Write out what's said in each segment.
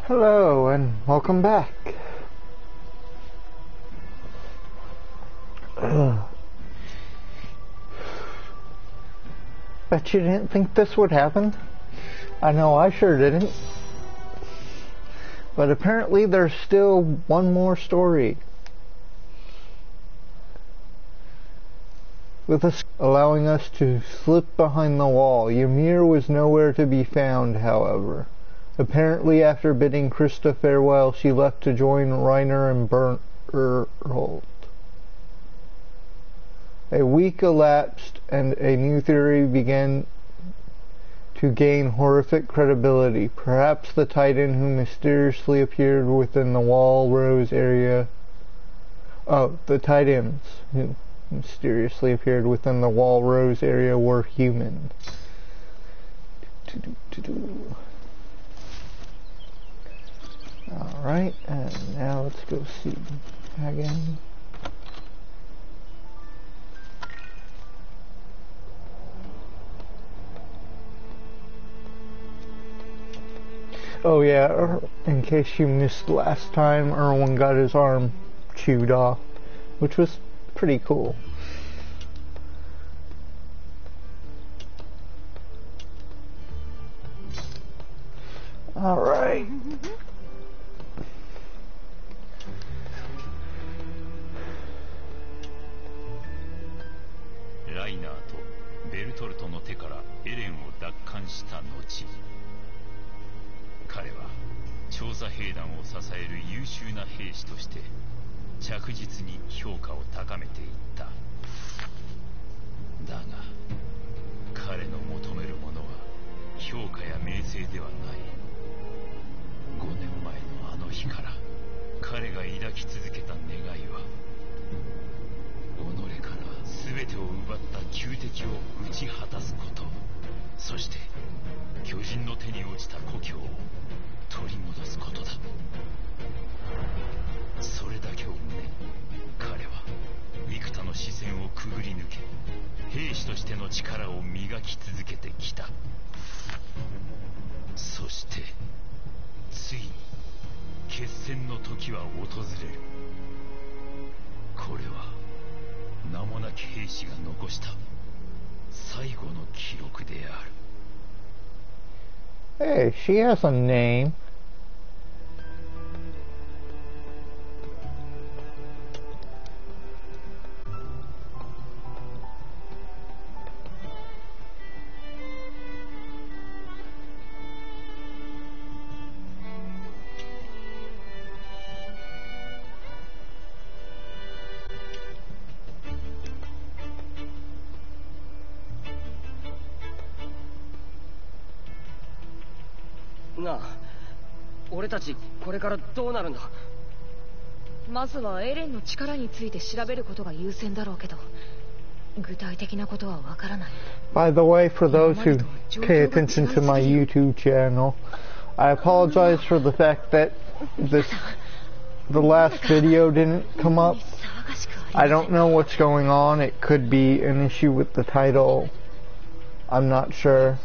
Hello and welcome back. Bet you didn't think this would happen. I know I sure didn't. But apparently there's still one more story. With us allowing us to slip behind the wall. Ymir was nowhere to be found, however. Apparently after bidding Krista farewell, she left to join Reiner and Bertolt. A week elapsed and a new theory began to gain horrific credibility. Perhaps the Titan who mysteriously appeared within the Walrose area... Oh, the Titans who mysteriously appeared within the Walrose area were human. Alright, and now let's go see Hagen. Oh yeah, in case you missed last time, Erwin got his arm chewed off, which was pretty cool. Alright. Reiner とベルトルトの手からエレンを奪還した後、彼は調査兵団を支える優秀な兵士として着実に評価を高めていった。だが彼の求めるものは評価や名声ではない。5年前のあの日から彼が抱き続けた願いは、己から全てを奪った仇敵を打ち果たすこと、そして巨人の手に落ちた故郷を取り戻すことだ。それだけを胸に彼は幾多の視線をくぐり抜け、兵士としての力を磨き続けてきた。そしてついに決戦の時は訪れる。これは名もなき兵士が残した最後の記録である。 Hey, she has a name. なあ、俺たちこれからどうなるんだ。 まずはエレンの力について調べることが優先だろうけど、具体的なことはわからない。 By the way, for those who pay attention to my YouTube channel, I apologize for the fact that the last video didn't come up. I don't know what's going on. It could be an issue with the title. I'm not sure.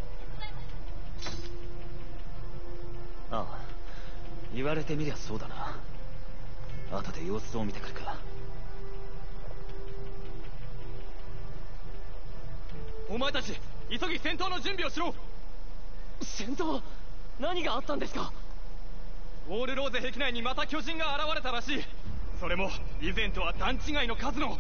ああ、言われてみりゃそうだな。後で様子を見てくるか。お前たち、急ぎ戦闘の準備をしろ。戦闘？何があったんですか？ウォールローゼ壁内にまた巨人が現れたらしい。それも以前とは段違いの数の。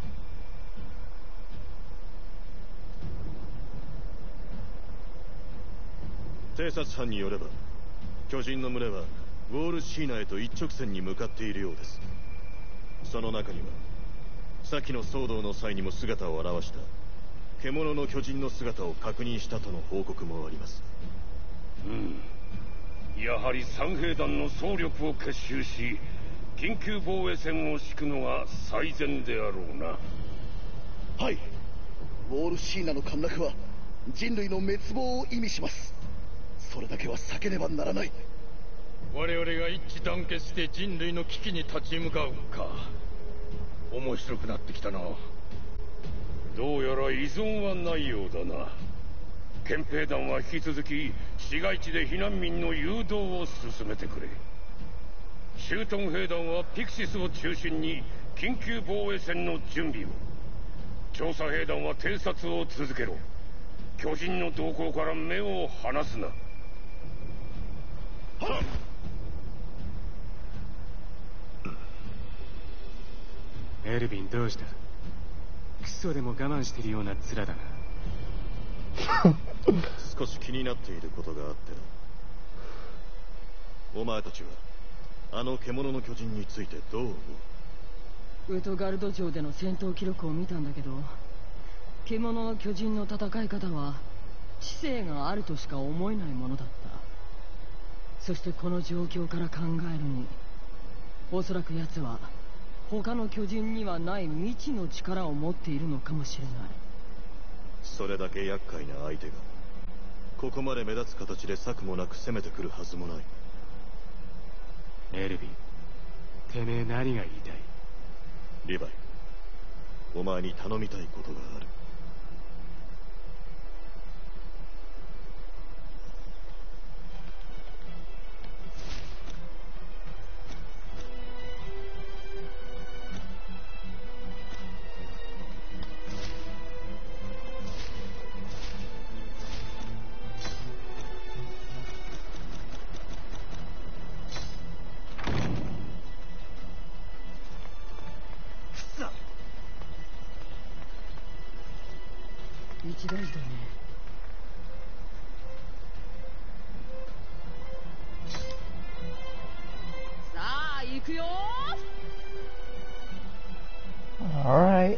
偵察班によれば、巨人の群れはウォールシーナへと一直線に向かっているようです。その中には先の騒動の際にも姿を現した獣の巨人の姿を確認したとの報告もあります。 やはり三兵団の総力を結集し緊急防衛線を敷くのが最善であろうな。 はい、ウォールシーナの陥落は人類の滅亡を意味します。それだけは避けねばならない。 我々が一致団結して人類の危機に立ち向かうか。面白くなってきたな。どうやら依存はないようだな。 憲兵団は引き続き市街地で避難民の誘導を進めてくれ。シュートン兵団はピクシスを中心に緊急防衛戦の準備を。調査兵団は偵察を続けろ。巨人の動向から目を離すな。はっ。 エルヴィン、どうした？クソでも我慢してるような面だな。 少し気になっていることがあってな。お前たちはあの獣の巨人についてどう思う？ ウトガルド城での戦闘記録を見たんだけど、獣の巨人の戦い方は知性があるとしか思えないものだった。そしてこの状況から考えるに、おそらく奴は他の巨人にはない未知の力を持っているのかもしれない。 それだけ厄介な相手がここまで目立つ形で策もなく攻めてくるはずもない。 エルヴィン、てめえ何が言いたい？ リヴァイ、お前に頼みたいことがある。 一大事だね。さあ行くよ。 Alright.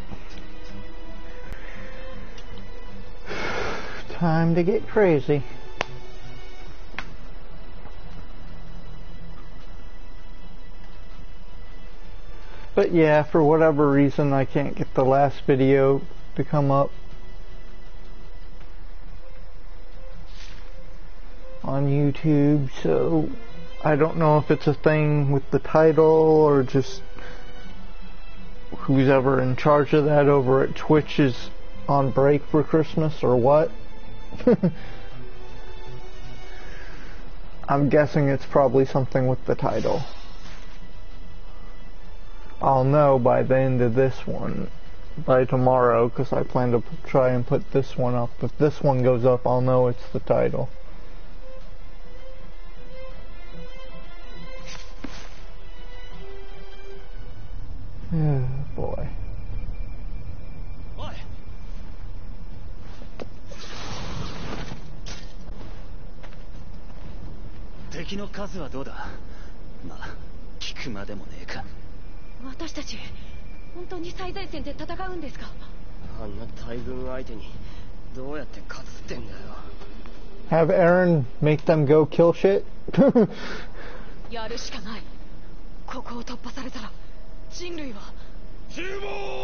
Time to get crazy. But yeah, for whatever reason I can't get the last video to come up on YouTube, so I don't know if it's a thing with the title or just who's ever in charge of that over at Twitch is on break for Christmas or what. I'm guessing it's probably something with the title. I'll know by the end of this one, by tomorrow, because I plan to try and put this one up. If this one goes up, I'll know it's the title. Oh boy. おい。 敵の数はどうだ？まあ、聞くまでもねえか。 私たち本当に最前線で戦うんですか？ あんな大軍相手にどうやって勝つってんだよ。 Have Aaron make them go kill shit? やるしかない。ここを突破されたら人類は注目。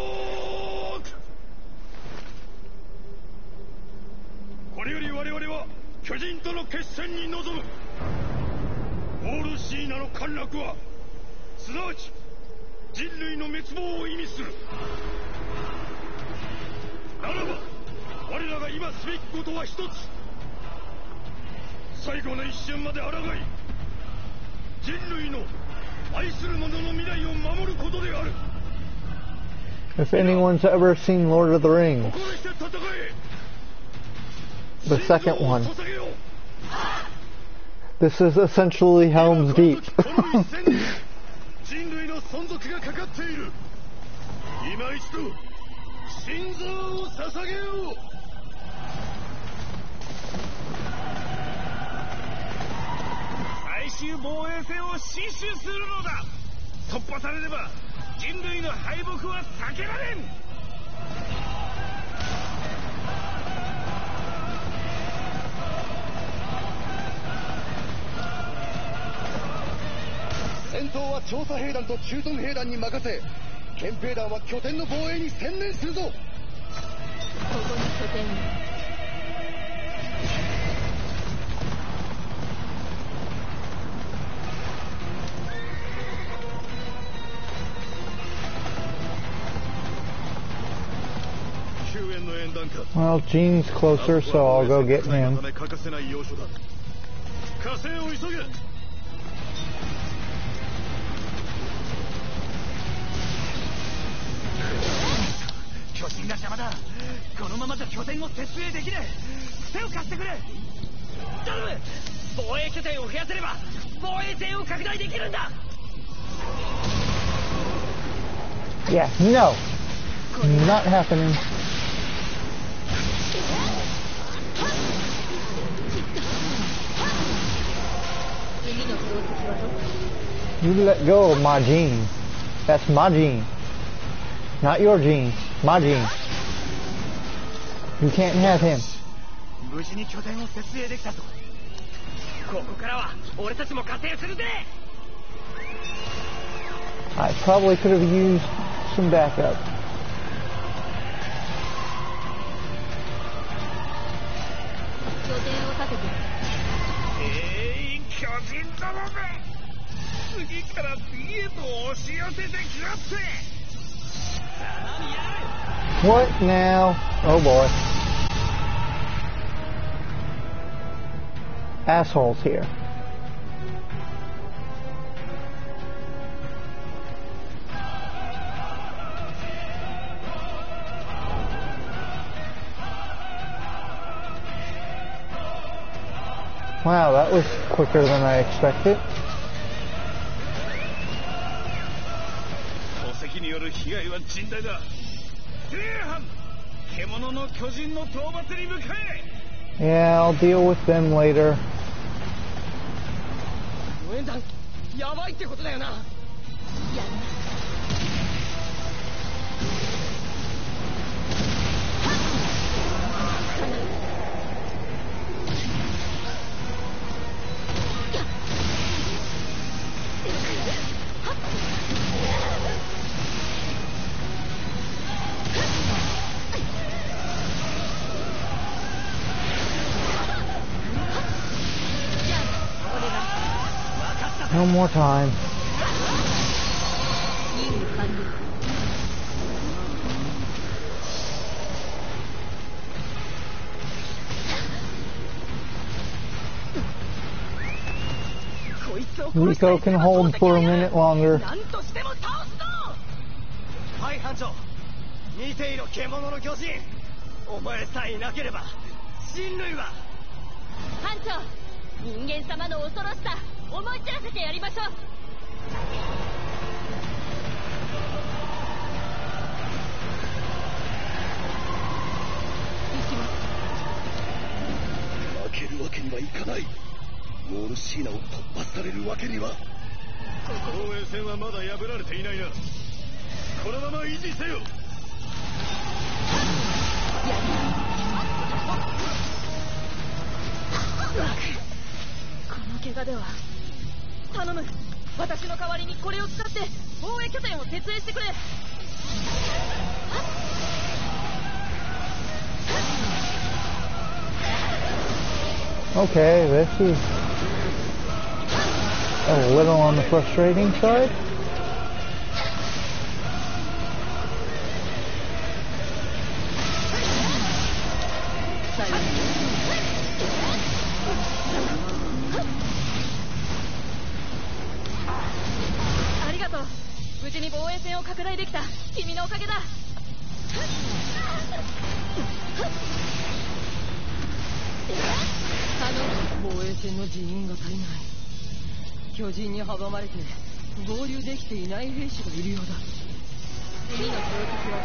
これより我々は巨人との決戦に臨む。オールシーナの陥落はすなわち人類の滅亡を意味する。ならば我らが今すべきことは一つ。最後の一瞬まで抗い人類の愛する者の未来を守ることである。 If anyone's ever seen Lord of the Rings, the second one, this is essentially Helm's Deep. 人類の存続がかかっている。今一度心臓を捧げよう。最終防衛戦を死守するのだ。突破されれば人類の敗北は避けられん。 戦闘は調査兵団と駐屯兵団に任せ、憲兵団は拠点の防衛に専念するぞ。 ここに拠点を。 周 Well, Gene's closer, so I'll go get him. 火星を急げ。 巨人が邪魔だ。このままじゃ拠点を設営できねえ。手を貸してくれ。頼む。防衛拠点を増やせれば防衛線を拡大できるんだ。 Yeah, no. Not happening. You let go of my Gene. That's my Gene. Not your Gene. My Gene. You can't have him. 無事に拠点を設営できたぞ。ここからは俺たちも加勢するぜ。 I probably could have used some backup. 拠点を立てて。 巨人どもめ。次から次へと押し寄せてきやって。 What now? Oh boy. Assholes here. Wow, that was quicker than I expected. 投石による被害は甚大だ。正反獣の巨人の討伐に向かえ。 Yeah, I'll deal with them later. 応援団やばいってことだよな。やるな。 No more time. 任務完了。 Rico can hold for a minute longer. なんとしても倒すぞ。はい班長。見ていろ獣の巨人。お前さえいなければ人類は。 班長、人間様の恐ろしさ思い知らせてやりましょう。 負けるわけにはいかない。ウォールシーナを突破されるわけには。 防衛線はまだ破られていないな。このまま維持せよ。 この怪我では。頼む、私の代わりにこれを使って防衛拠点を設営してくれ。 Okay, this is a little on the frustrating side. 防衛線の人員が足りない。巨人に阻まれて合流できていない兵士がいるようだ。 次の標的は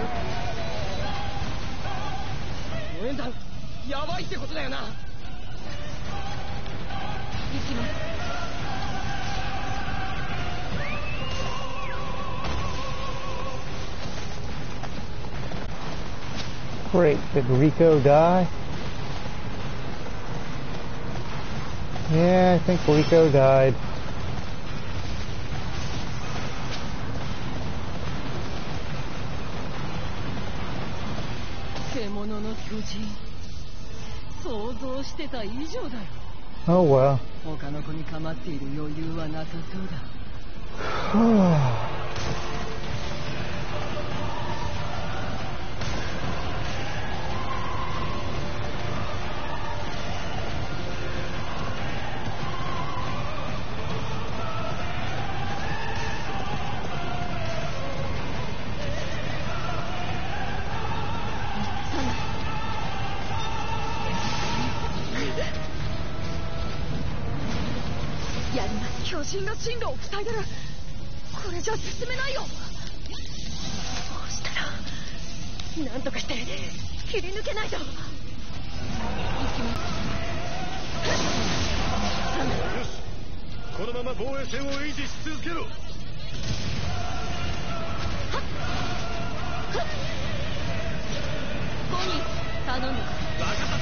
どこ？ 応援団やばいってことだよな。 行きます。 Great. Did Rico die? Yeah, I think Rico died. Oh well. 他の子に構っている余裕はなさそうだ。 やります。巨人が進路を塞いでる。これじゃ進めないよ。どうしたらなんとかして切り抜けないと。行きます。 よし、このまま防衛線を維持し続けろ。 ボニー頼んだ。分かったぜ。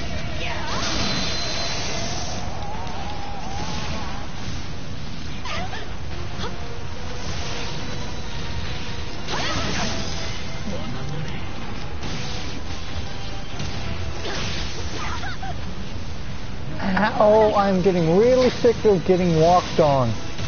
Oh, I'm getting really sick of getting walked on.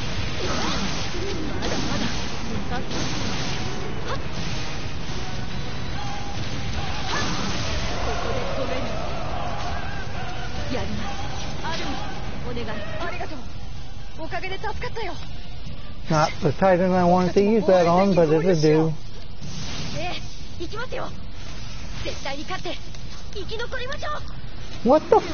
Not the Titan I wanted to use that on, but it'll do. What the?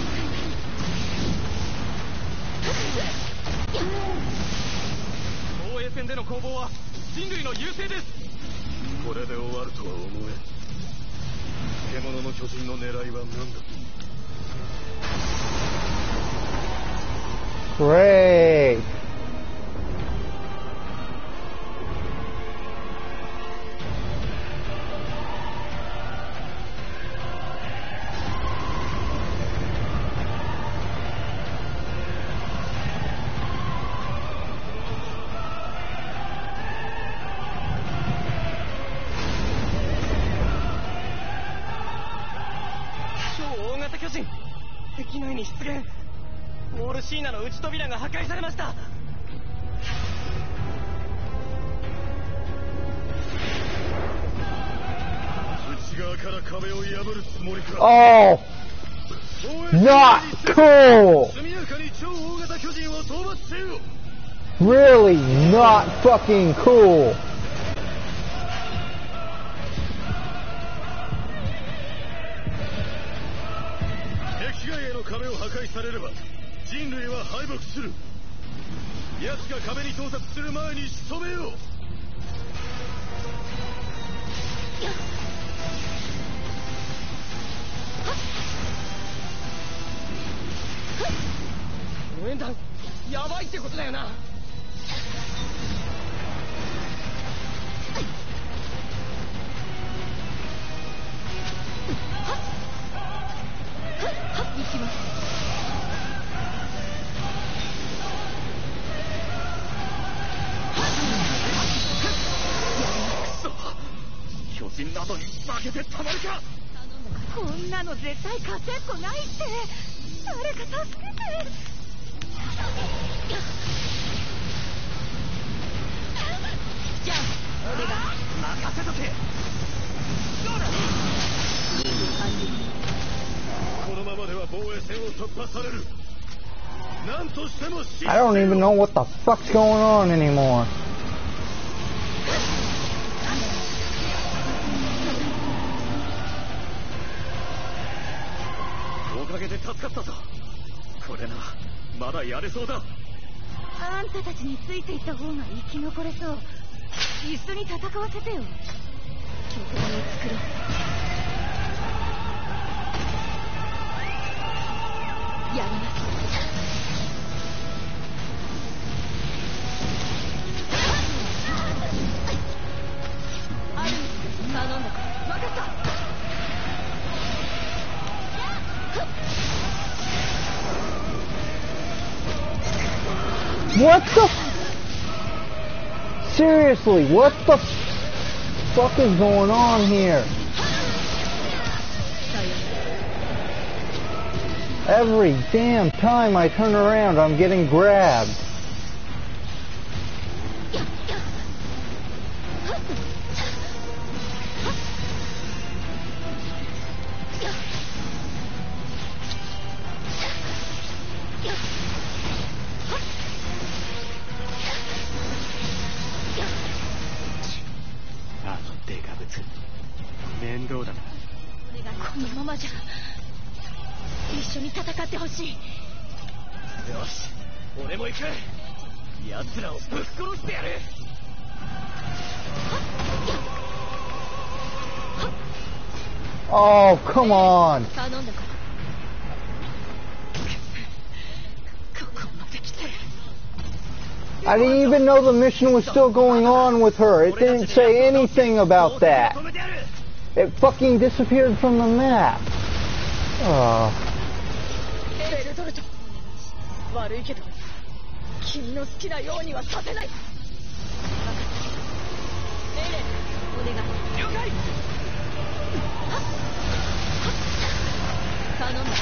防衛戦での攻防は人類の優勢です。 これで終わるとは思えん。獣の巨人の狙いは何だ。 Great. シーナの内扉が破壊されました。 内側から壁を破るつもりか。 Oh, not cool. 速やかに超大型巨人を討伐せよ。 Really not fucking cool. 敵外への壁を破壊されれば人類は敗北する。奴が壁に到達する前に仕留めよう。 応援団やばいってことだよな。 行きます。 巨人などに負けてたまるか。 こんなの絶対勝てっこないって。誰か助けて。じゃあ俺が任せとけ。 このままでは防衛線を突破される。何としても I don't even know what the fuck's going on anymore. おかげで助かったぞ。これならまだやれそうだ。 あんたたちについていった方が生き残れそう。一緒に戦わせてよ。拠点を作ろう。やります。ある頼んだから分かった。 What the? Seriously, what the fuck is going on here? Every damn time I turn around, I'm getting grabbed. このままじゃ一緒に戦ってほしい。 よし、 俺も行く。奴らをぶっ殺してやる。 Oh, come on. I didn't even know the mission was still going on with her. It didn't say anything about that. It fucking disappeared from the map. Oh. 悪いけど君の好きなようにはさせない。エレン、お願い。了解。頼んだ。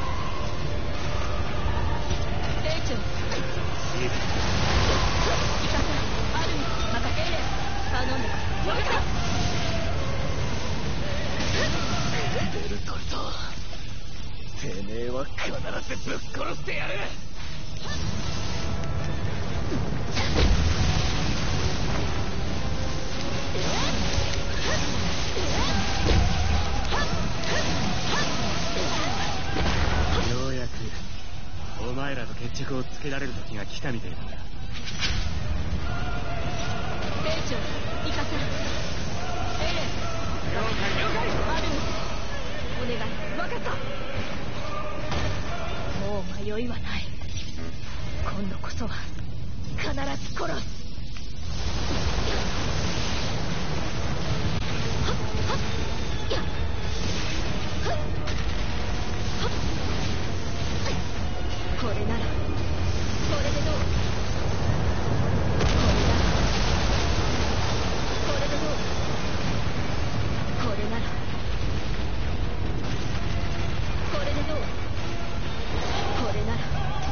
レイチェル。イカサ、アルミ、またエレン、頼んだ。わかった。ベルトルト、てめえは必ずぶっ殺してやる。 ようやくお前らと決着をつけられる時が来たみたいだな。 兵長、イカさん、エレン、了解了解。アルミ、お願い。分かった。もう迷いはない。今度こそは必ず殺す。これなら、これでどう？これでどう？これなら、これでどう？これなら。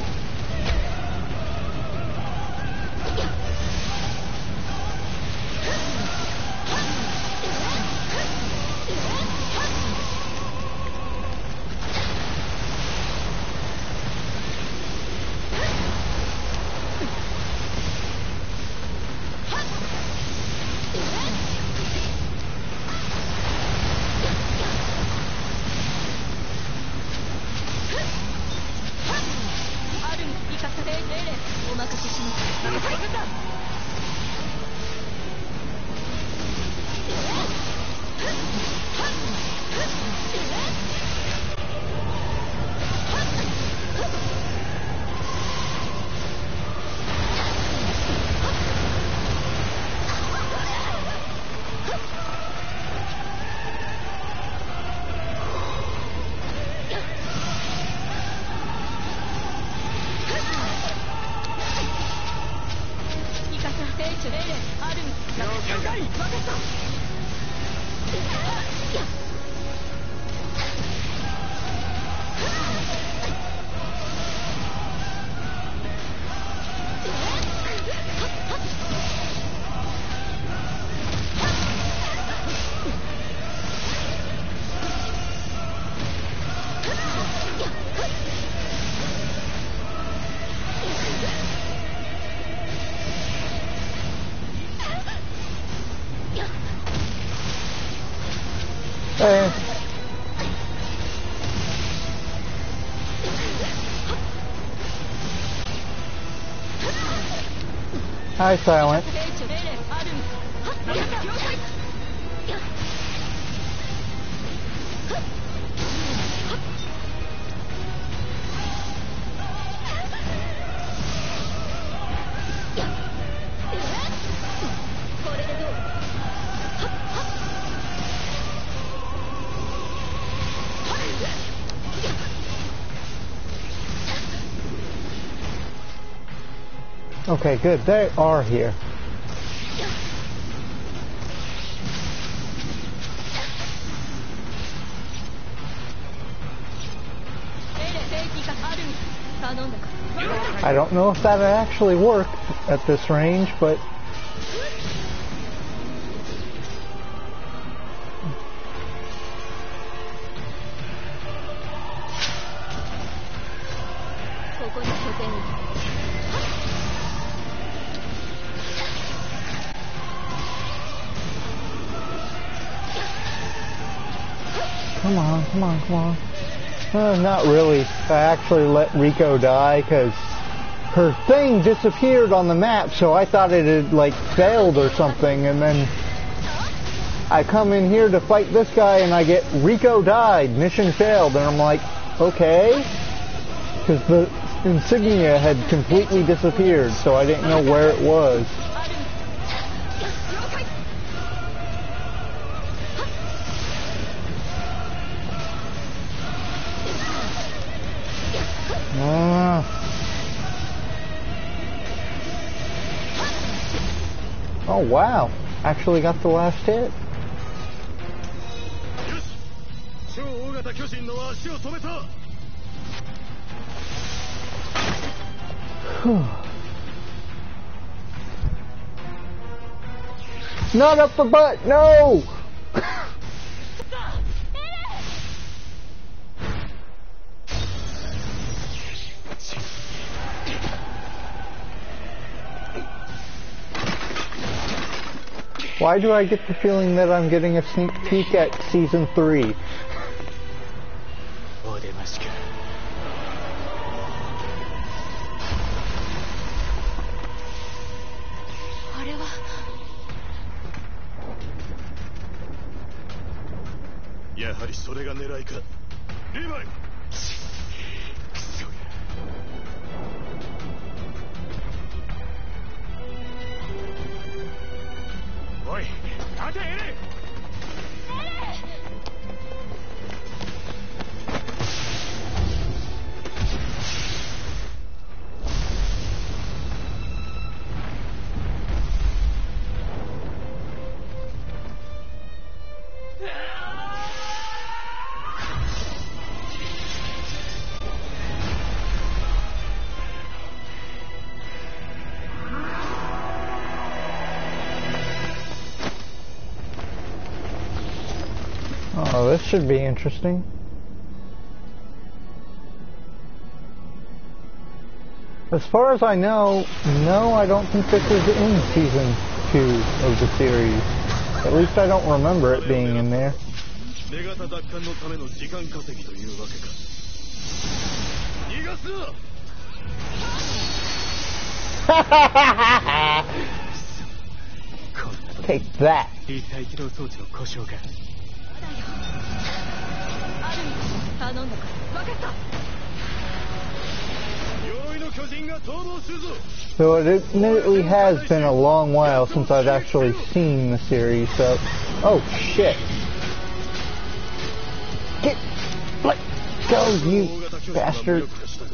Hi, Silent. Okay, good. They are here. I don't know if that actually worked at this range, but... Come on, come on, come on. Not really. I actually let Rico die because her thing disappeared on the map, so I thought it had like failed or something, and then I come in here to fight this guy and I get Rico died, mission failed, and I'm like, okay, because the insignia had completely disappeared, so I didn't know where it was. Oh wow, actually got the last hit. Not up the butt, no! Why do I get the feeling that I'm getting a sneak peek at Season 3? Oh, this should be interesting. As far as I know, no, I don't think this is in Season 2 of the series. At least I don't remember it being in there. Take that. So it admittedly has been a long while since I've actually seen the series, so... Oh, shit. Let go, you bastard.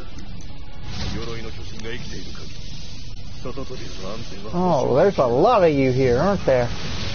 Oh, there's a lot of you here, aren't there?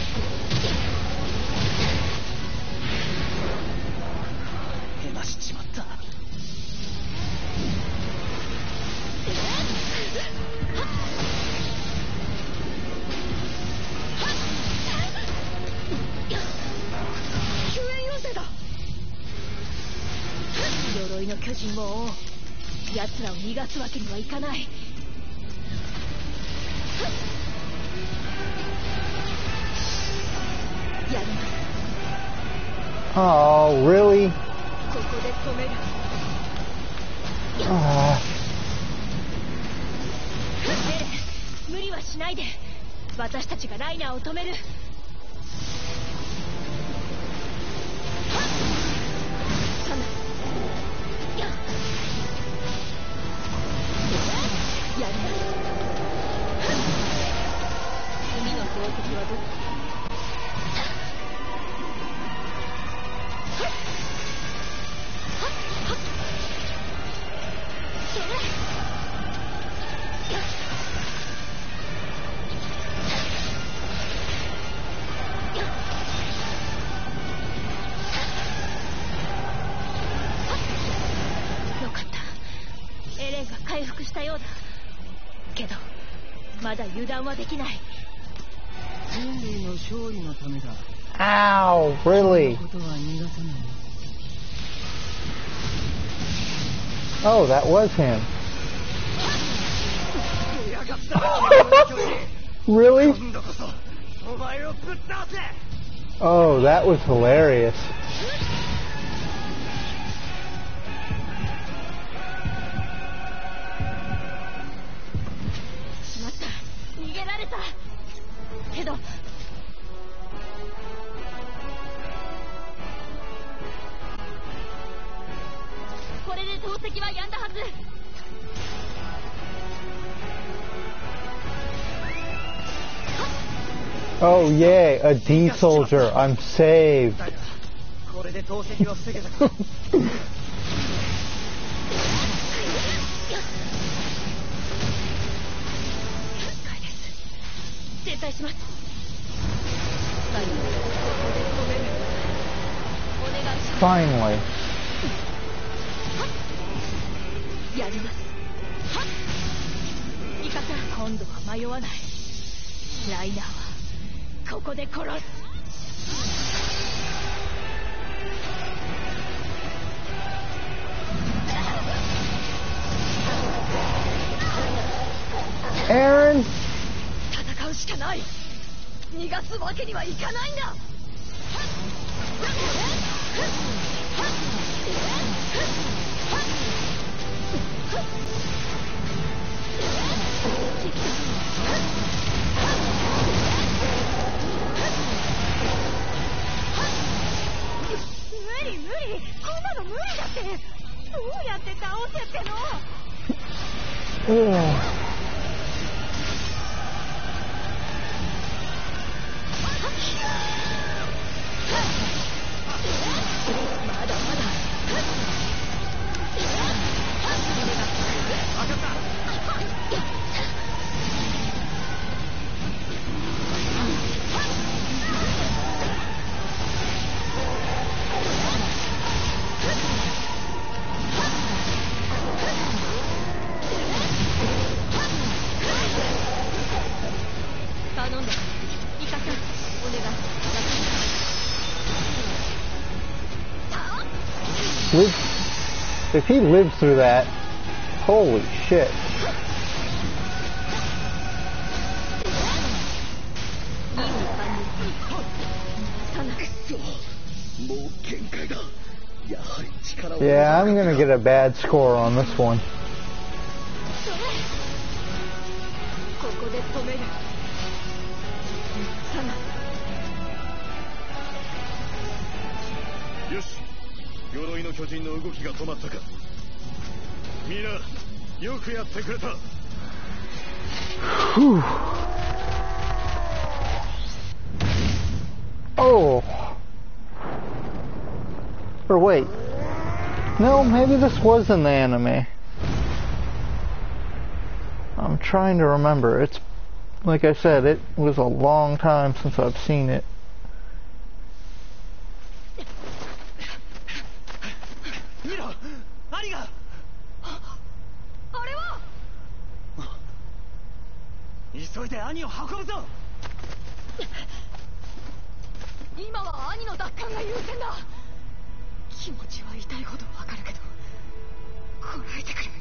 Oh, really? Ow, really? Oh, that was him. Really? Oh, that was hilarious. さ。けどこれで投石はやんだはず。 Oh yay, a D soldier. I'm saved. これで投石は防げたか。 撤退します。 Finally. やります。イカさん、今度は迷わない。ライナーはここで殺す。 Aaron! 戦うしかない。逃がすわけにはいかないんだ。無理無理、こんなの無理だって。どうやって倒せっての。まだまだ。頼んだ。イカさん、お願い。 If he lives through that, holy shit. もう限界だ。やはり力を。 Yeah, I'm gonna get a bad score on this one. ここで止める。 よし、鎧の巨人の動きが止まったか。みんなよくやってくれた。 Oh. Or wait. No, maybe this was in the anime. I'm trying to remember. It's, like I said, it was a long time since I've seen it. 見ろ、アリが。 あれは。 急いで兄を運ぶぞ。 今は兄の奪還が優先だ。気持ちは痛いほどわかるけど、こらえてくれ。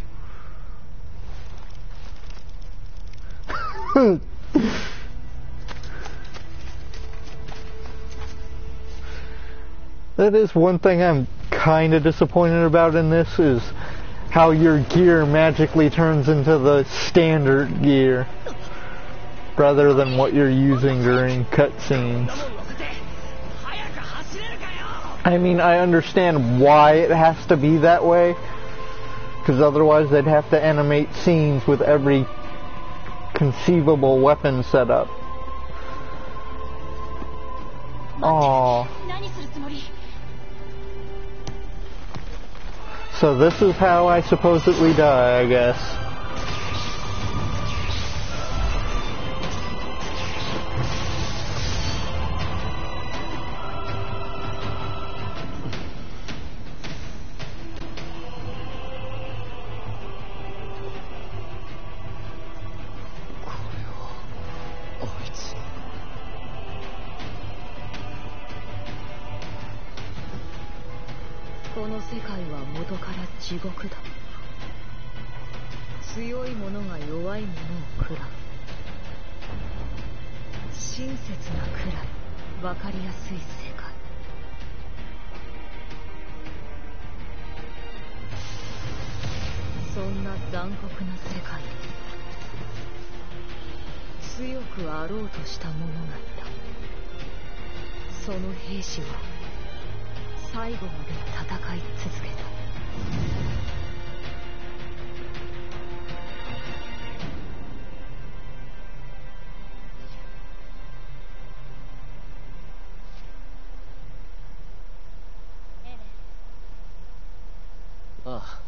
That is one thing I'm kind of disappointed about in this, is how your gear magically turns into the standard gear rather than what you're using during cutscenes. I mean, I understand why it has to be that way, because otherwise they'd have to animate scenes with every conceivable weapon setup. Aww. So this is how I supposedly die, I guess. 地獄だ。強い者が弱い者を食らう。親切なくらい分かりやすい世界。そんな残酷な世界で強くあろうとした者がいた。その兵士は最後まで戦い続けた。 ああ、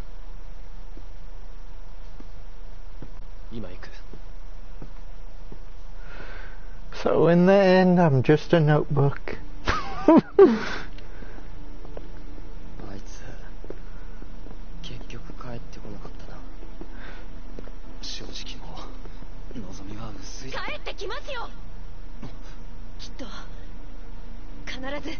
今行く。 So in the end, I'm just a notebook. あいつ結局帰ってこなかったな。正直もう望みは薄い。 帰ってきますよ。きっと必ず。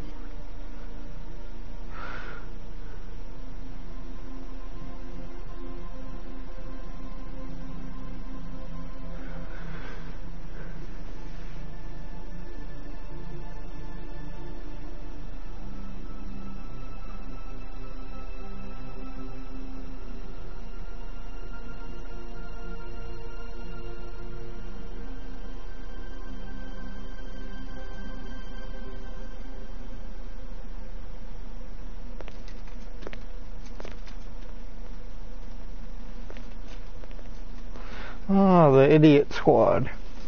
Oh, the idiot squad.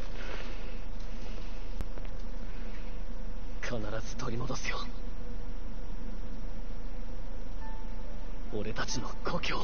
必ず取り戻すよ。俺たちの故郷を。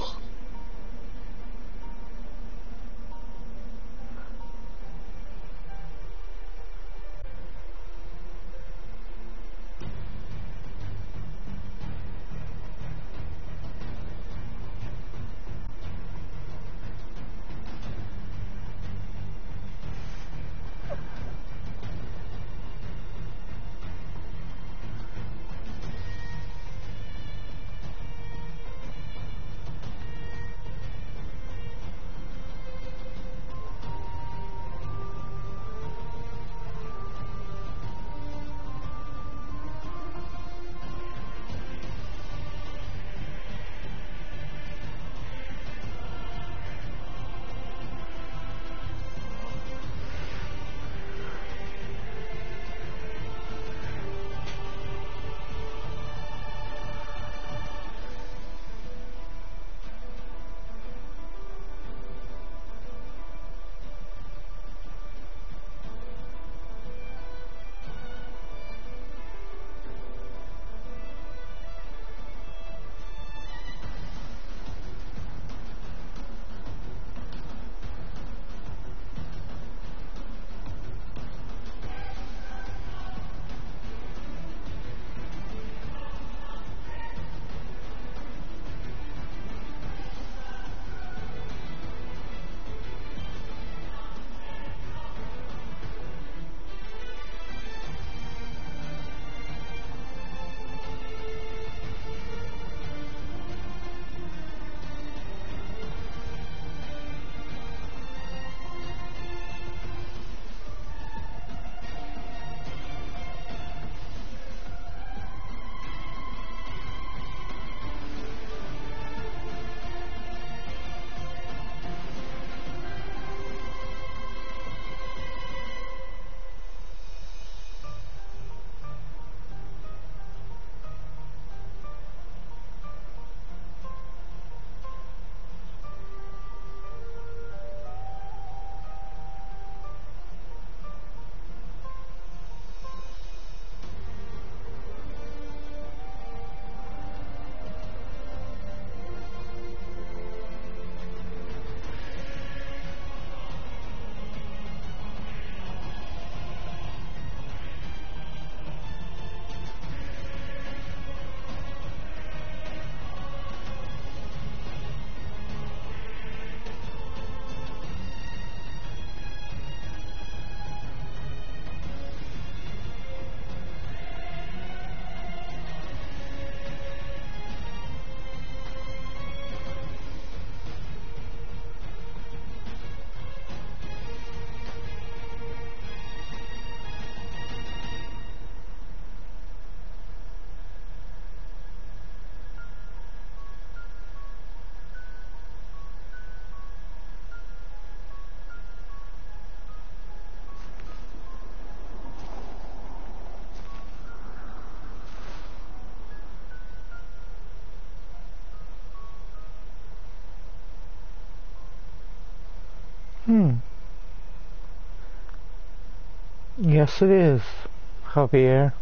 Yes, it is, Javier.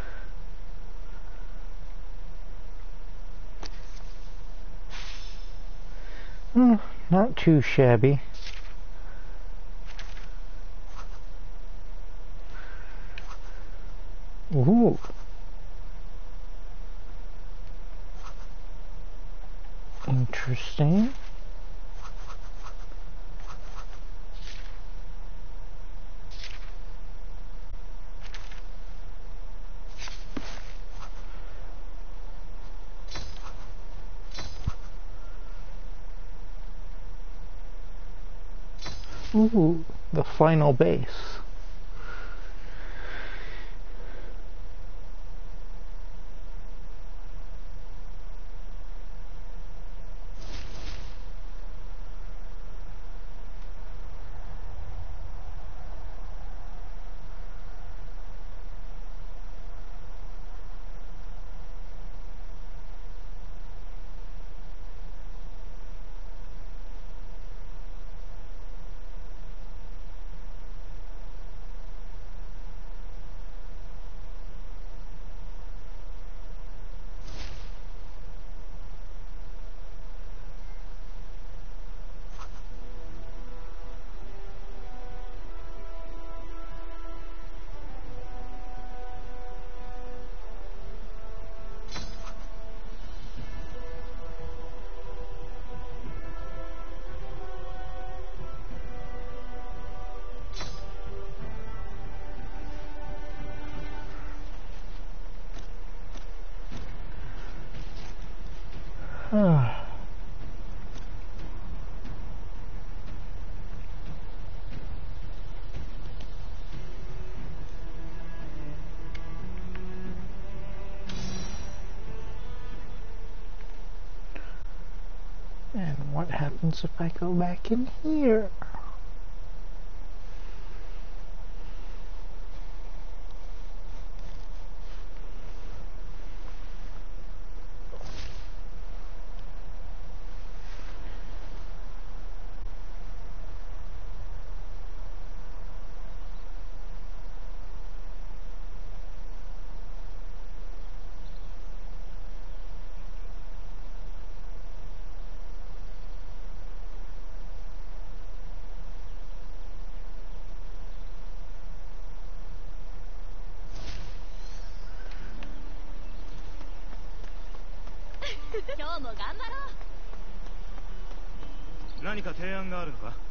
Not too shabby. Ooh. Interesting. Ooh, the final base. And what happens if I go back in here? 何か提案があるのか？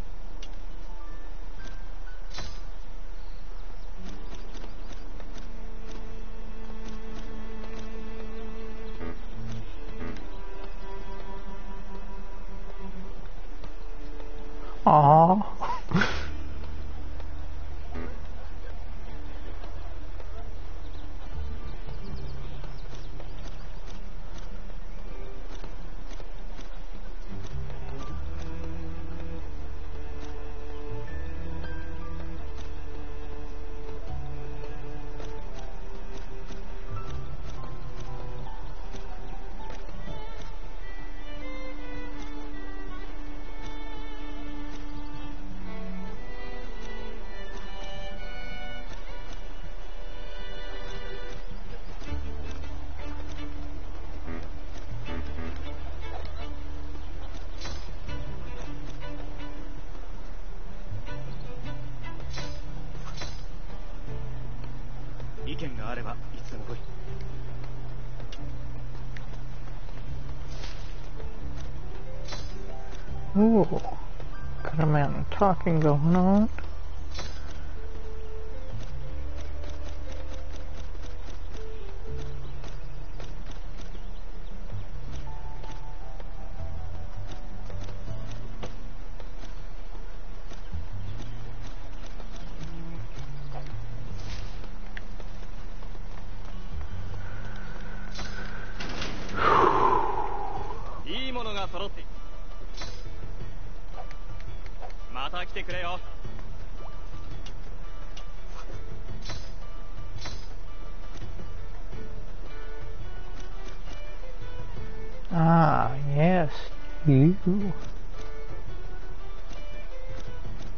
意見があればいつでも来い。 Ooh, got a mountain talking going on. Ah, yes, you.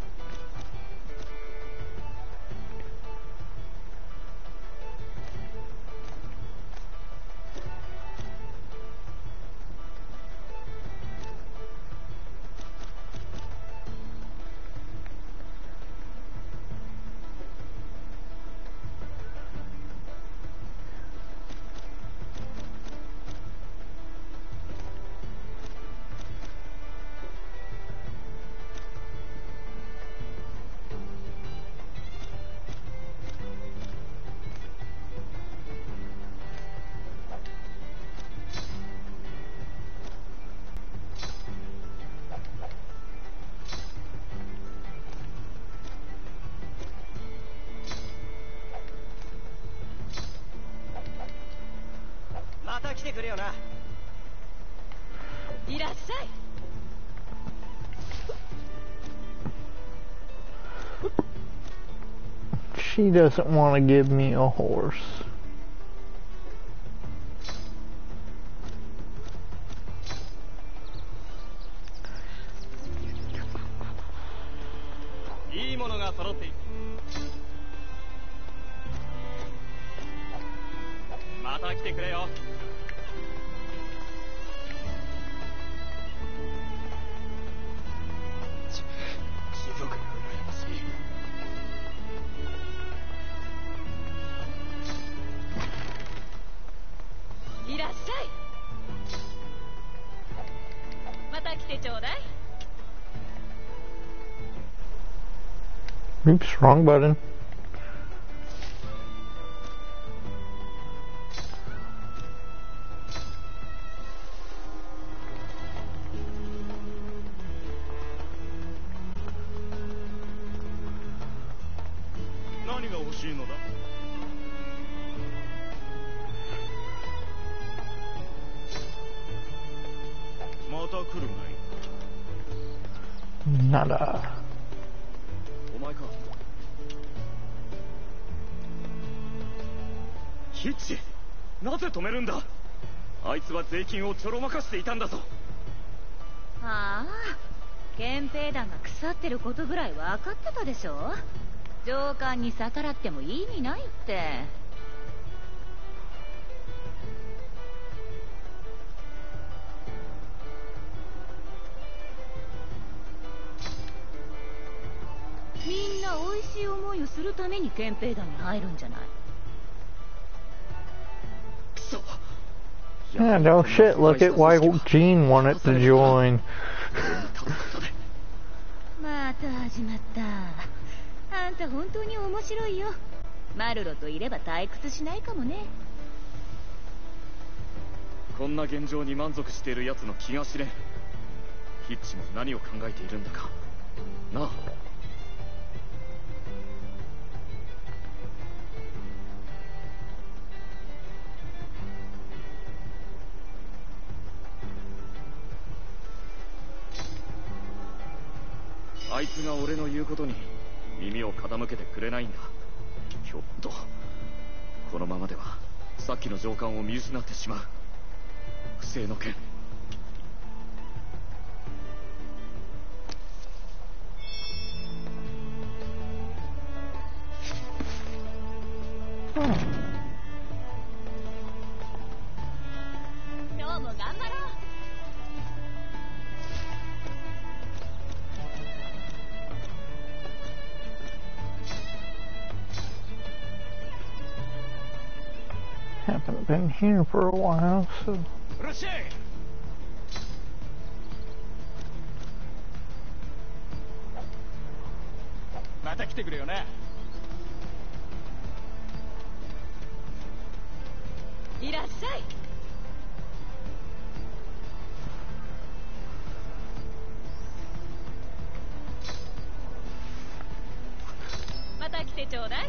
くれよな。 いらっしゃい。 She doesn't want to give me a horse. いいものが揃っている。また来てくれよ。 貴族が羨ましい。 いらっしゃい。また来てちょうだい。 Oops, wrong button. 何が欲しいのだ？また来るがいい。 Nada. お前か。ヒッチ、なぜ止めるんだ。あいつは税金をちょろまかしていたんだぞ。 ああ、憲兵団が腐ってることぐらい分かってたでしょ。上官に逆らっても意味ないって。みんな美味しい思いをするために憲兵団に入るんじゃない。 Yeah, no shit. Look at why Gene wanted to join. また始まった。あんた本当に面白いよ。マルロといれば退屈しないかもね。 こんな現状に満足している奴の気が知れん。ヒッチも何を考えているんだか。なあ。 あいつが俺の言うことに耳を傾けてくれないんだ。ひょっとこのままではさっきの上官を見失ってしまう。不正の件。 今日も頑張ろう。 Haven't been here for a while, so. いらっしゃい。また来てくれよな。 いらっしゃい。また来てちょうだい。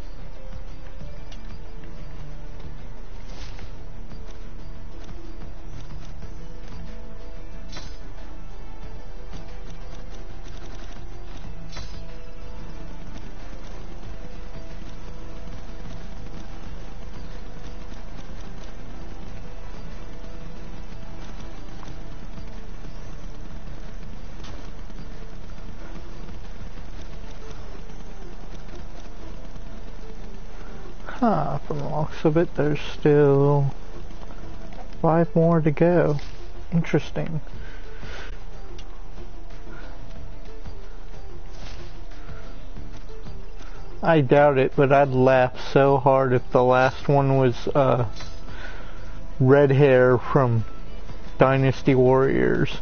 Huh, from the looks of it, there's still 5 more to go. Interesting. I doubt it, but I'd laugh so hard if the last one was red hair from Dynasty Warriors.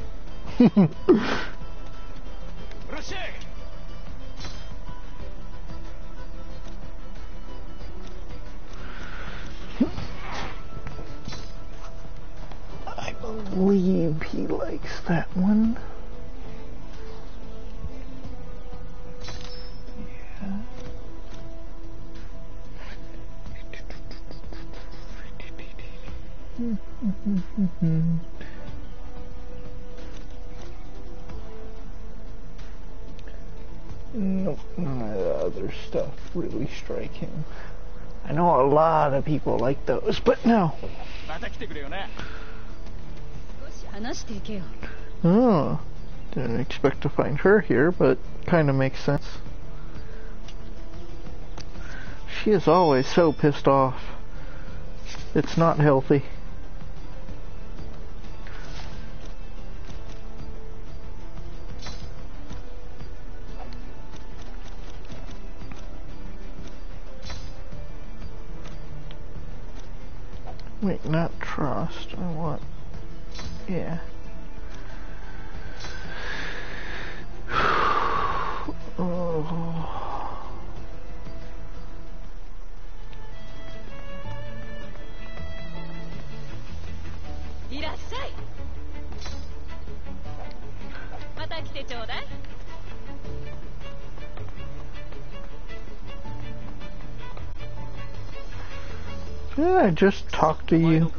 I believe he likes that one. Yeah. Nope, none of the other stuff really striking. I know a lot of people like those, but no. Oh, didn't expect to find her here, but kind of makes sense. She is always so pissed off. It's not healthy. Wait, not trust. I want... yeah. Oh. Did I just talk to you?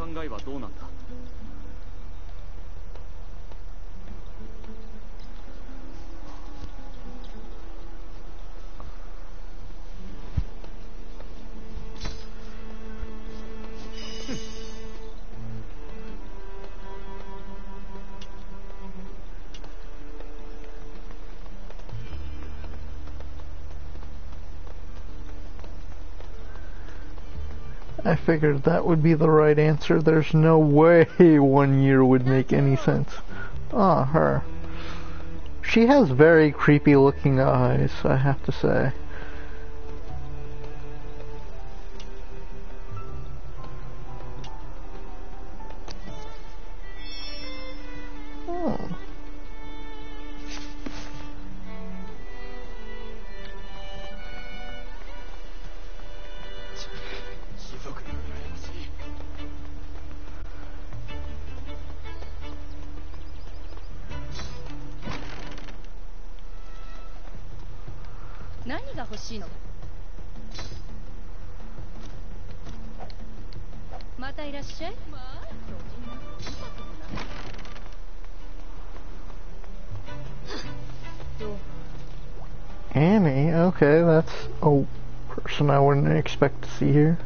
I figured that would be the right answer. There's no way 1 year would make any sense. Ah, her. She has very creepy looking eyes, I have to say. Oh. Annie, okay, that's a person I wouldn't expect to see here.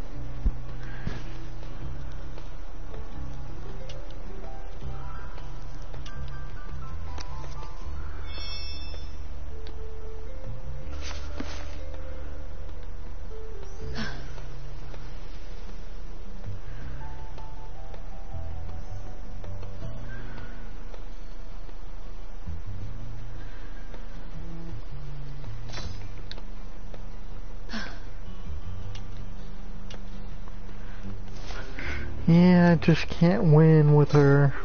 Yeah, I just can't win with her.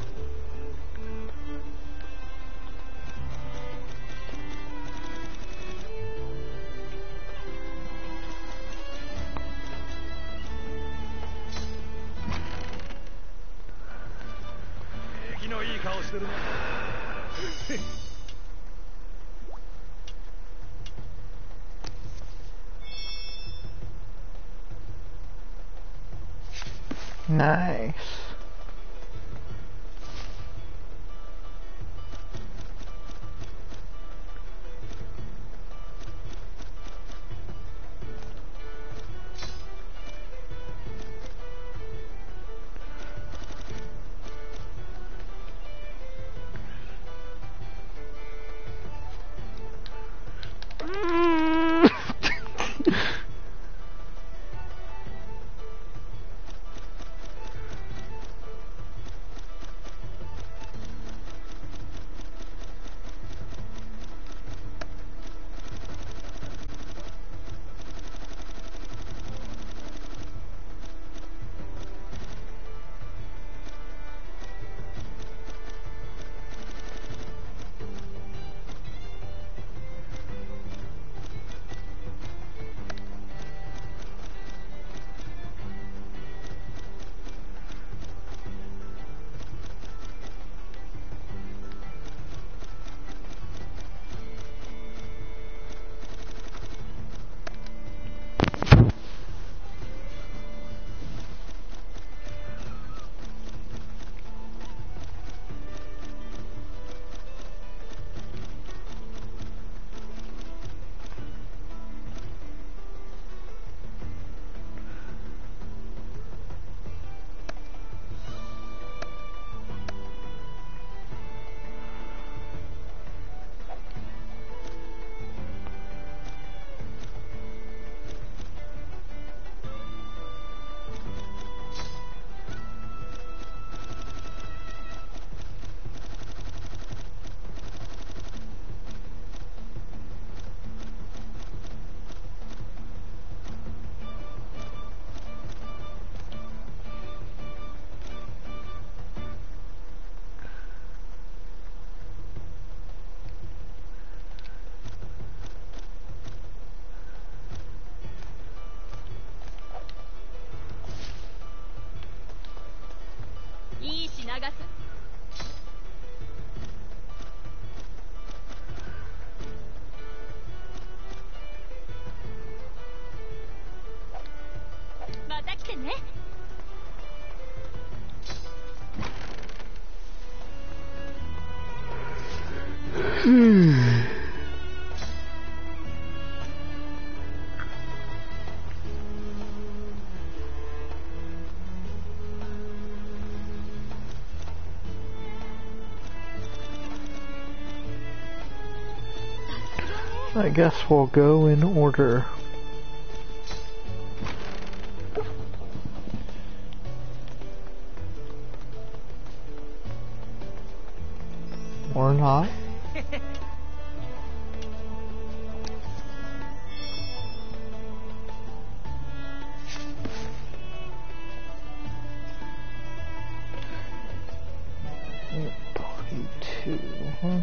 Nice. I guess we'll go in order. Or not. Party 2, huh?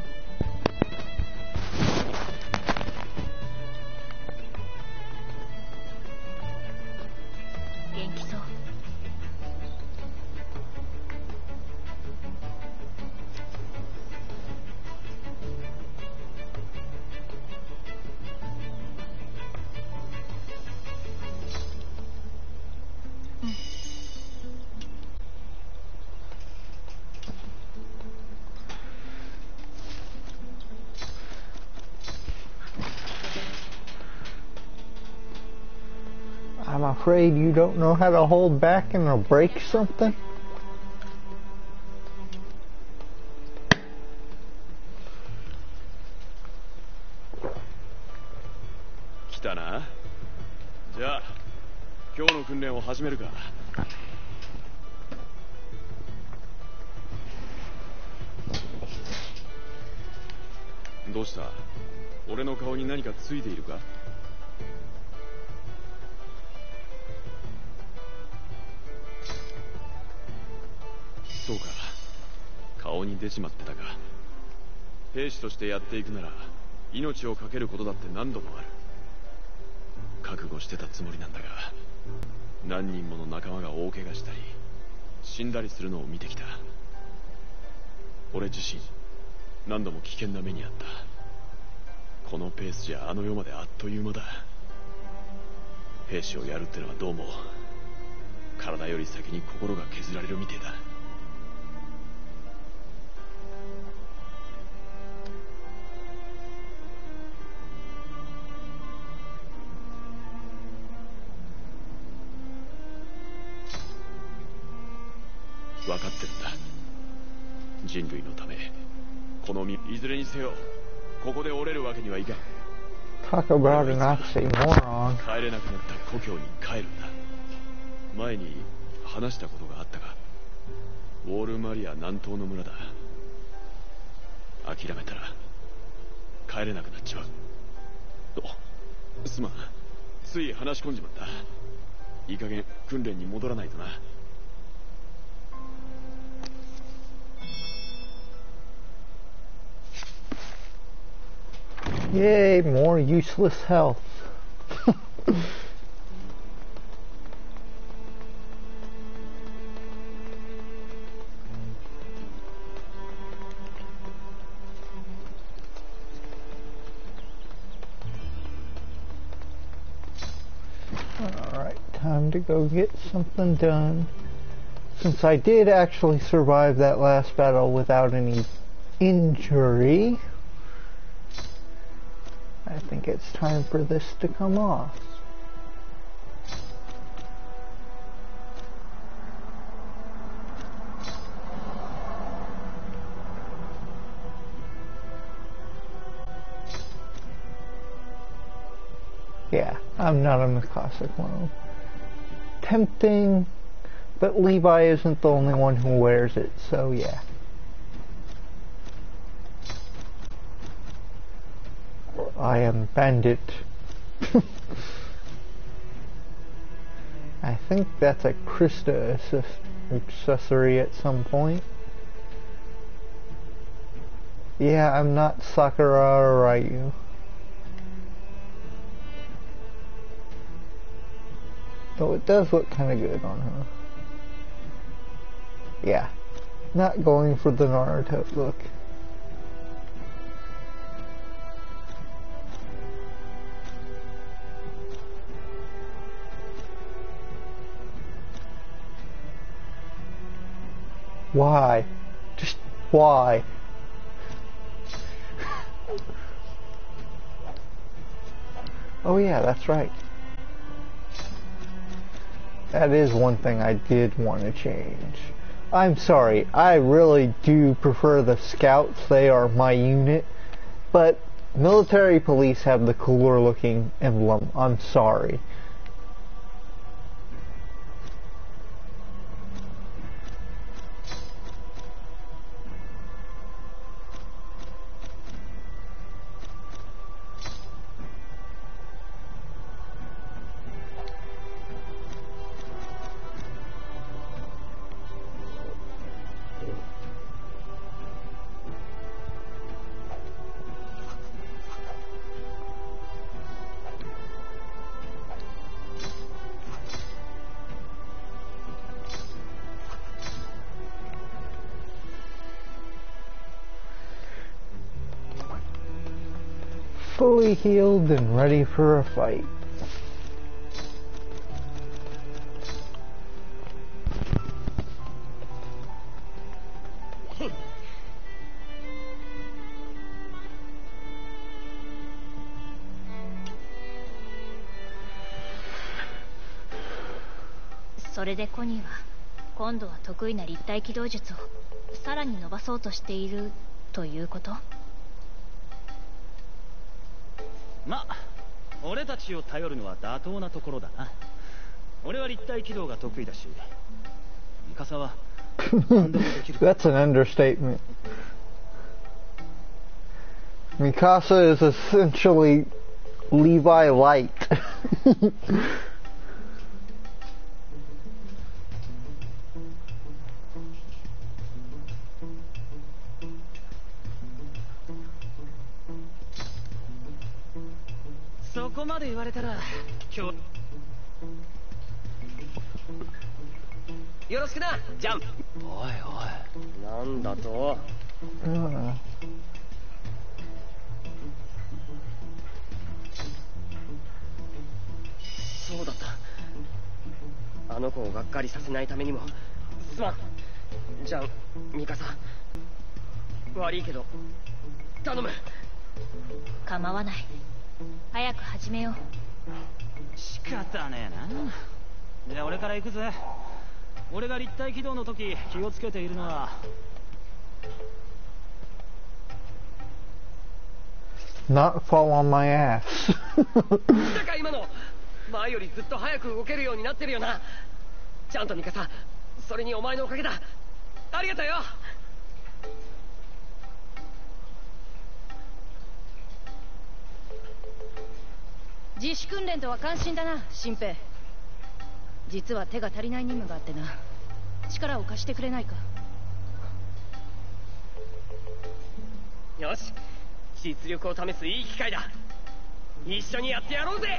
I'm afraid you don't know how to hold back and it'll break something. 来たな。じゃあ今日の訓練を始めるか。どうした？俺の顔に何かついているか？そうか、顔に出ちまってたか。兵士としてやっていくなら命を懸けることだって何度もある。覚悟してたつもりなんだが、何人もの仲間が大怪我したり死んだりするのを見てきた。俺自身何度も危険な目にあった。このペースじゃあの世まであっという間だ。兵士をやるってのはどうも体より先に心が削られるみてえだ。分かってるんだ。人類のためこの身いずれにせよここで折れるわけにはいかん。 Talk about an oxymoron. 帰れなくなった故郷に帰るんだ。前に話したことがあったが、ウォールマリア南東の村だ。諦めたら帰れなくなっちまう。すまん、つい話し込んじまった。いい加減訓練に戻らないとな。 Yay, more useless health. Alright, time to go get something done. Since I did actually survive that last battle without any injury, I think it's time for this to come off. Yeah, I'm not a Mikasa clone. Tempting, but Levi isn't the only one who wears it, so yeah. I am Bandit. I think that's a Krista accessory at some point. Yeah, I'm not Sakura or Ryu. Though it does look kind of good on her. Yeah, not going for the Naruto look. Why? Just why? Oh yeah, that's right. That is one thing I did want to change. I'm sorry, I really do prefer the scouts. They are my unit. But Military police have the cooler looking emblem. I'm sorry. Fully healed and ready for a fight. それでコニーは今度は得意な立体機動術をさらに伸ばそうとしているということ？ ま、俺たちを頼るのは妥当なところだな。俺は立体機動が得意だし、ミカサは何でもできる。 That's an understatement. Mikasa is essentially Levi Light. そこまで言われたら今日よろしくな、ジャン。おいおい、なんだと。そうだった。あの子をがっかりさせないためにもすまん。ジャン、ミカサ、悪いけど頼む。 構わない。早く始めよう。 仕方ねえな。じゃあ俺から行くぜ。俺が立体機動の時気をつけているのは、 Not fall on my ass. だから今の前よりずっと早く動けるようになってるよな。ちゃんとミカサ、それにお前のおかげだ。ありがとうよ。 自主訓練とは関心だな、新平。実は手が足りない任務があってな。力を貸してくれないか。 よし、実力を試すいい機会だ。一緒にやってやろうぜ。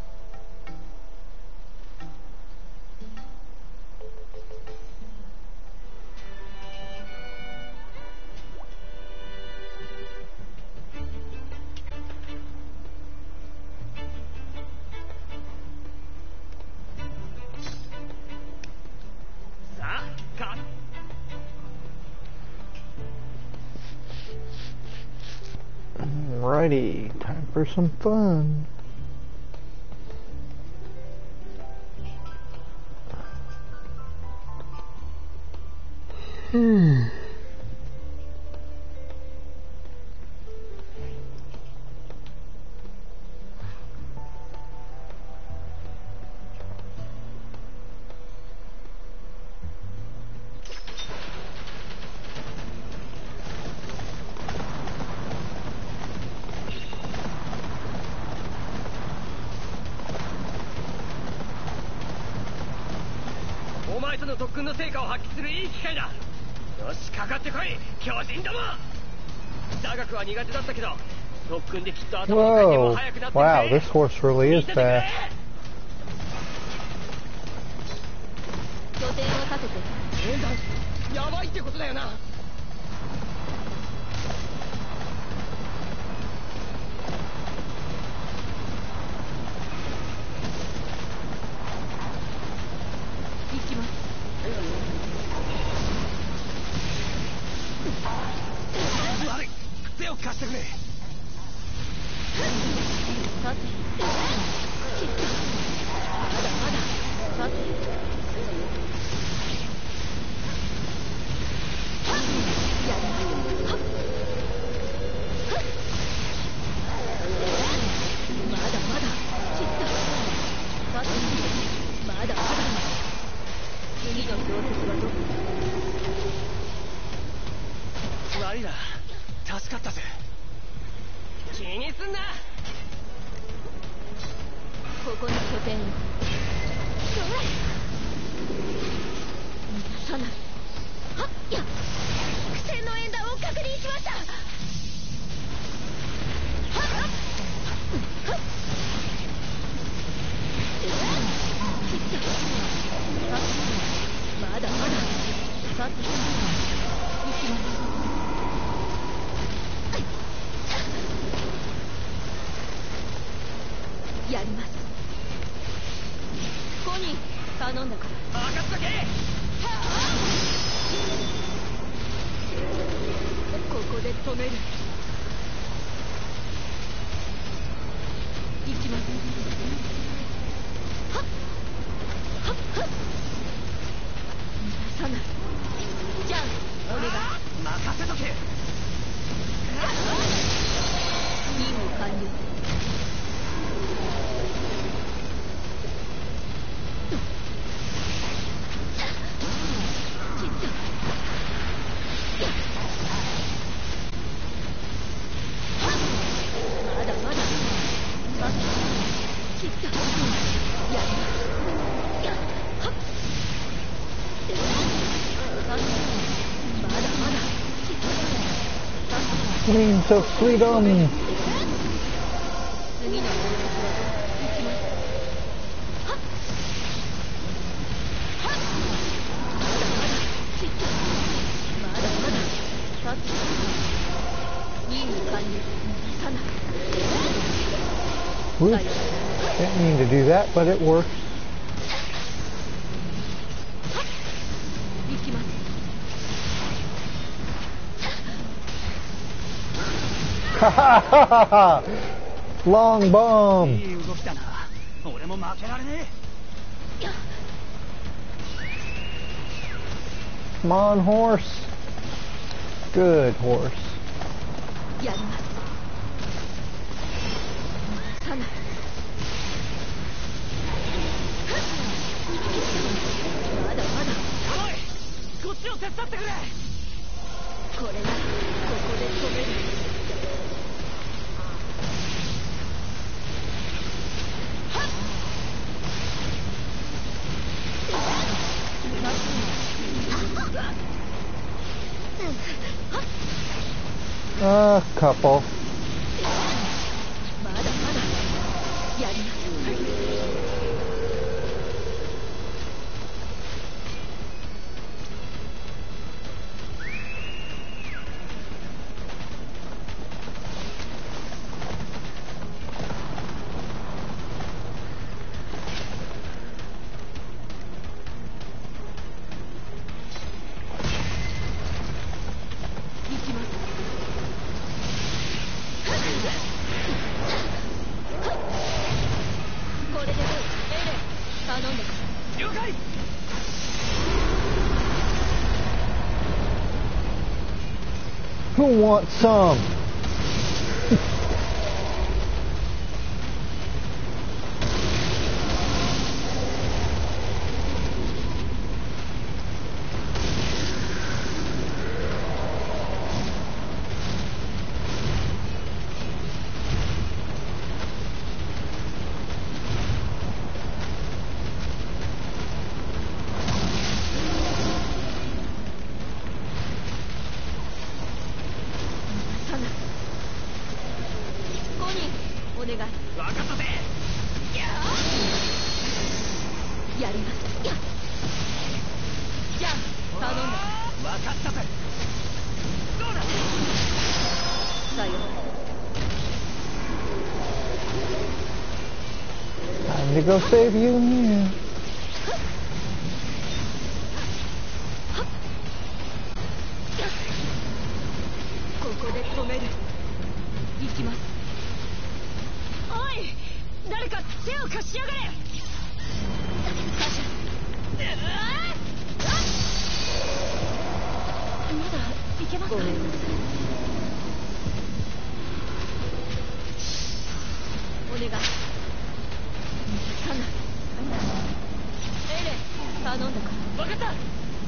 Alrighty, time for some fun. 特訓の成果を発揮するいい機会だ。よし、かかってこい、巨人ども。座学は苦手だったけど特訓できっと頭の回転も速くなってるぜ。 Wow, this horse really is fast. 拠点を立てて。 やばいってことだよな。手を貸してくれ。 さて、まだまだ。さて。 悪いな、助かったぜ。 気にすんな。 ここに拠点を。逃がさない。はっ、いや、苦戦の演弾を確認しました。はっ、はっ、まだまだ。さっと行きます。やります。コニー、頼んだから。 任せとけ。 ここで止める。行きます。はっはっはっ。逃がさない。じゃあお願い。 任せとけ。 任務完了。 Wings of freedom! 次の行きます。はっはっ。まだまだ。さっと。任務完了。さない。 Whoops. Didn't mean to do that, but it works. 行きます。 Ha ha ha ha! Long bomb! いい動きだな。俺も負けられねえ。 Come on, horse. Good horse. やります。さない。まだまだ。 おい、こっちを手伝ってくれ。 これならここで止める。 A couple. まだまだやります。 Who wants some? Time to go save you and you. 分かった。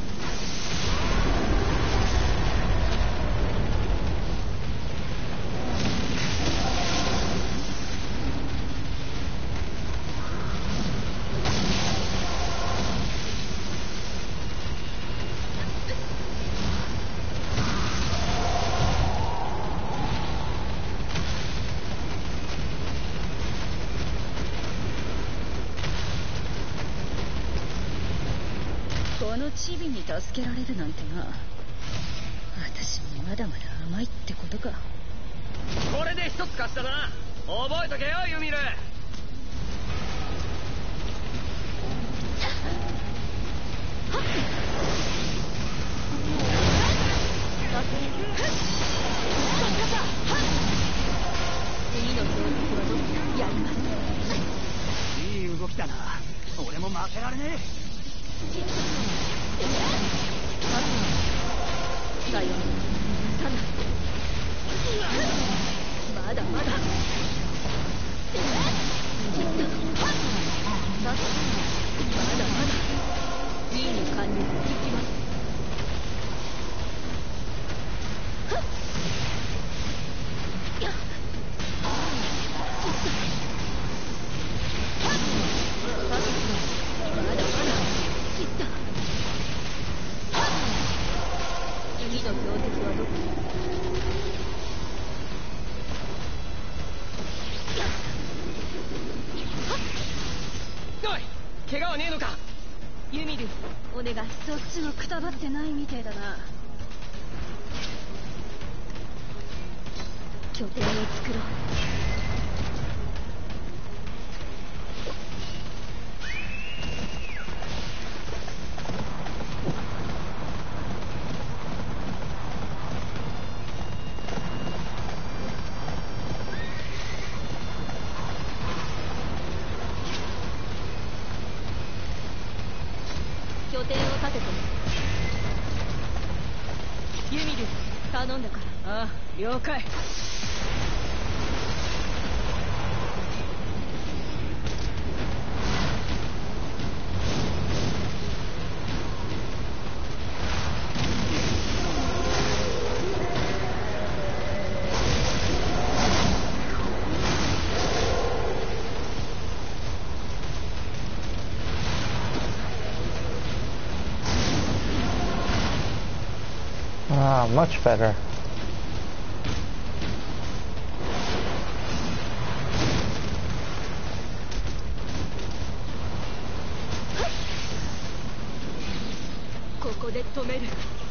このチビに助けられるなんてな。私もまだまだ甘いってことか。 これで一つ貸したな。覚えとけよユミル。 次の標的はどこ？やります。 いい動きだな。俺も負けられねえ。 さよさなまだまだまだまだいいに完了できます。次の標的はどこ？ おい、怪我はねえのか？ ユミル、お願い。そっちもくたばってないみてえだな。拠点を作ろう。拠点を立てて。ユミル、頼んだから。 ああ、了解。 Ah, much better. ここで止める。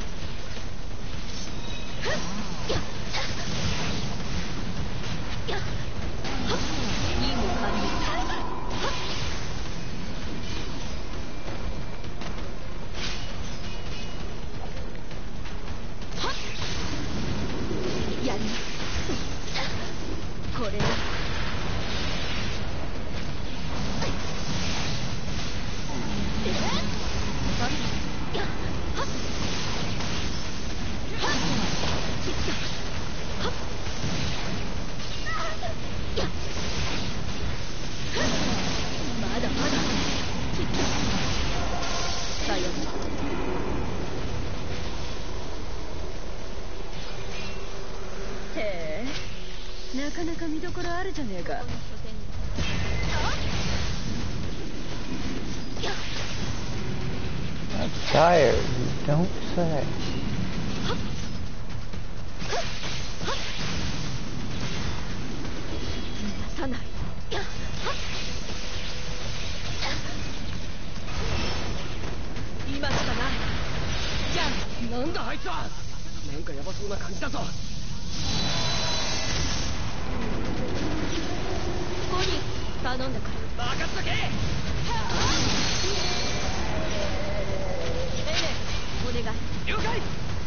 任務完了。やります。これだ。まだまだ。さよなら。へえ、なかなか見どころあるじゃねえか。 I'm tired, you don't say. さない。今しかない。じゃあ、 なんだあいつは。なんかヤバそうな感じだぞ。 5人頼んだから。 分かっとけ。 お願い。 了解。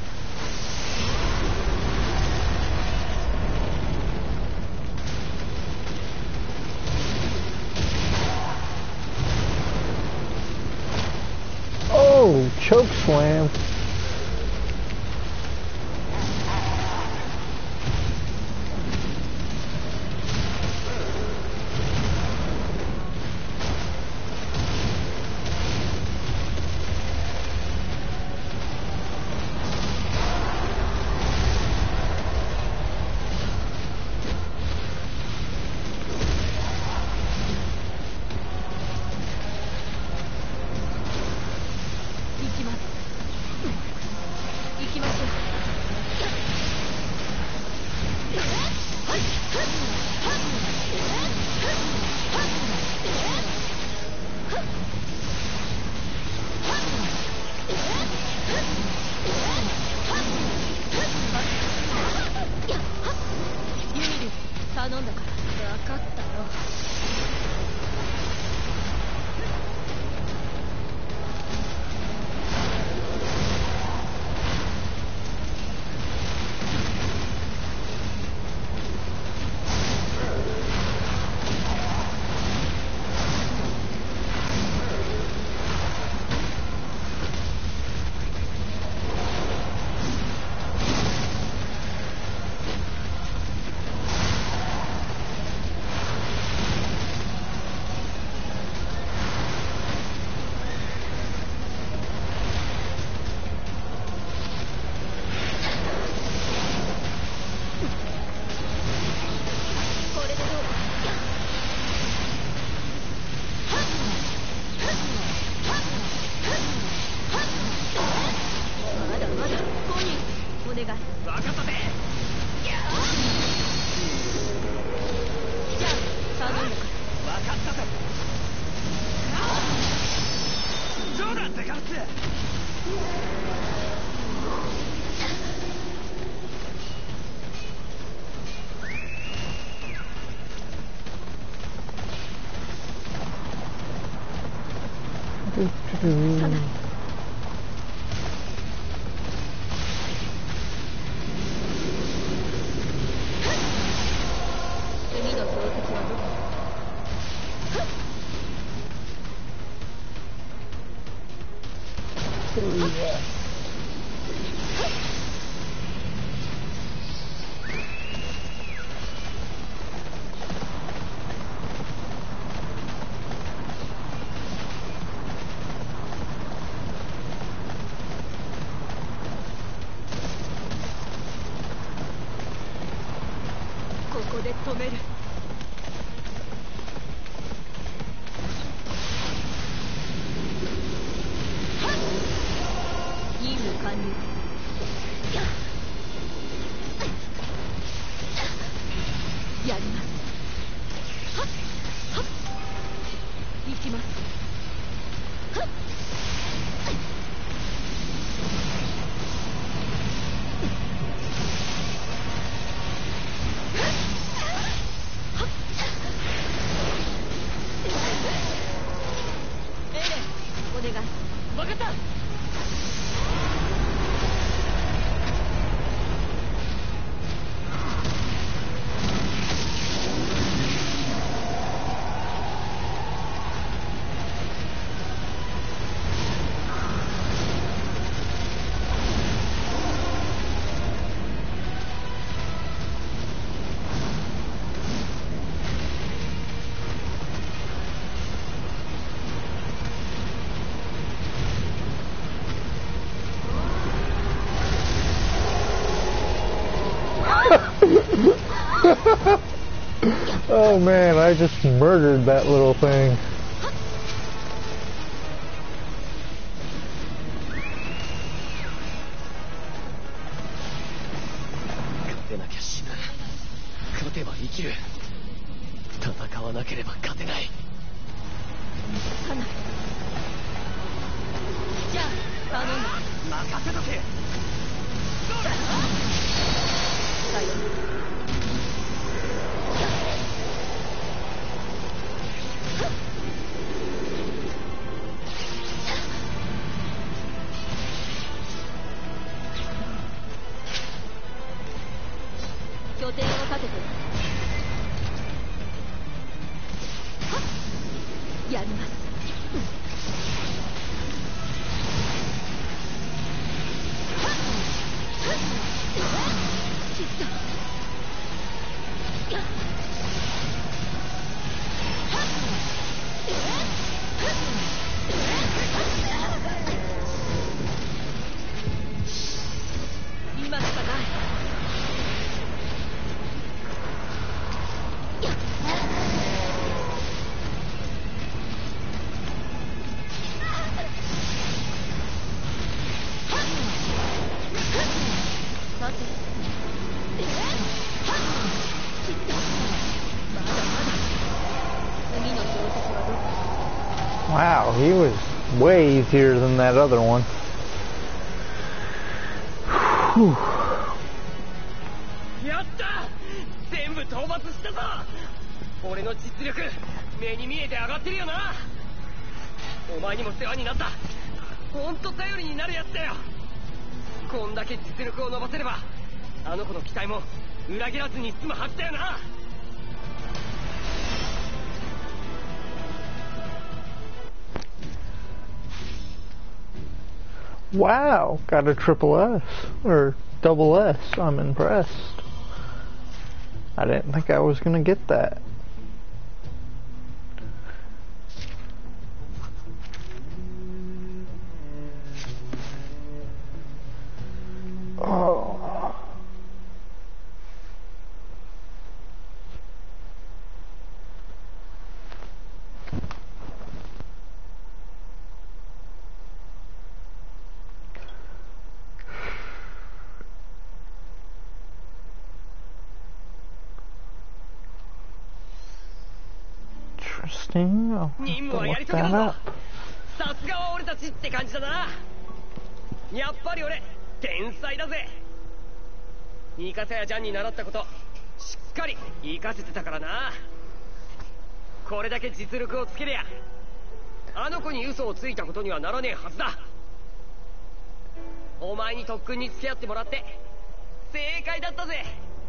Oh, choke slam. ここで止める。任務完了。やります。はっはっ行きます。はっお願い。分かった。 Oh man, I just murdered that little thing. 勝てなきゃ死ぬ。勝てば生きる。戦わなければ勝てない。 かな。じゃあ頼む。 任せとけ。 さよう。拠点を立てて。はっやります。はっはっきっと。今しかない。待て。きっとまだまだ。次の標的はどこ？ Wow, he was way easier than that other one. Whew. やった！全部討伐したぞ！俺の実力、目に見えて上がってるよな。お前にも世話になった。ほんと頼りになるやつだよ。こんだけ実力を伸ばせれば、あの子の期待も裏切らずに済むはずだよな。 Wow, got a triple S, or double S. I'm impressed. I didn't think I was gonna get that. Oh. Interesting. I'll have to look that up. すがは俺たちって感じだな。やっぱり俺天才だぜ。ミカサやジャンに習ったことしっかり活かせてたからな。これだけ実力をつけりゃあの子に嘘をついたことにはならねえはずだ。お前に特訓に付き合ってもらって正解だったぜ。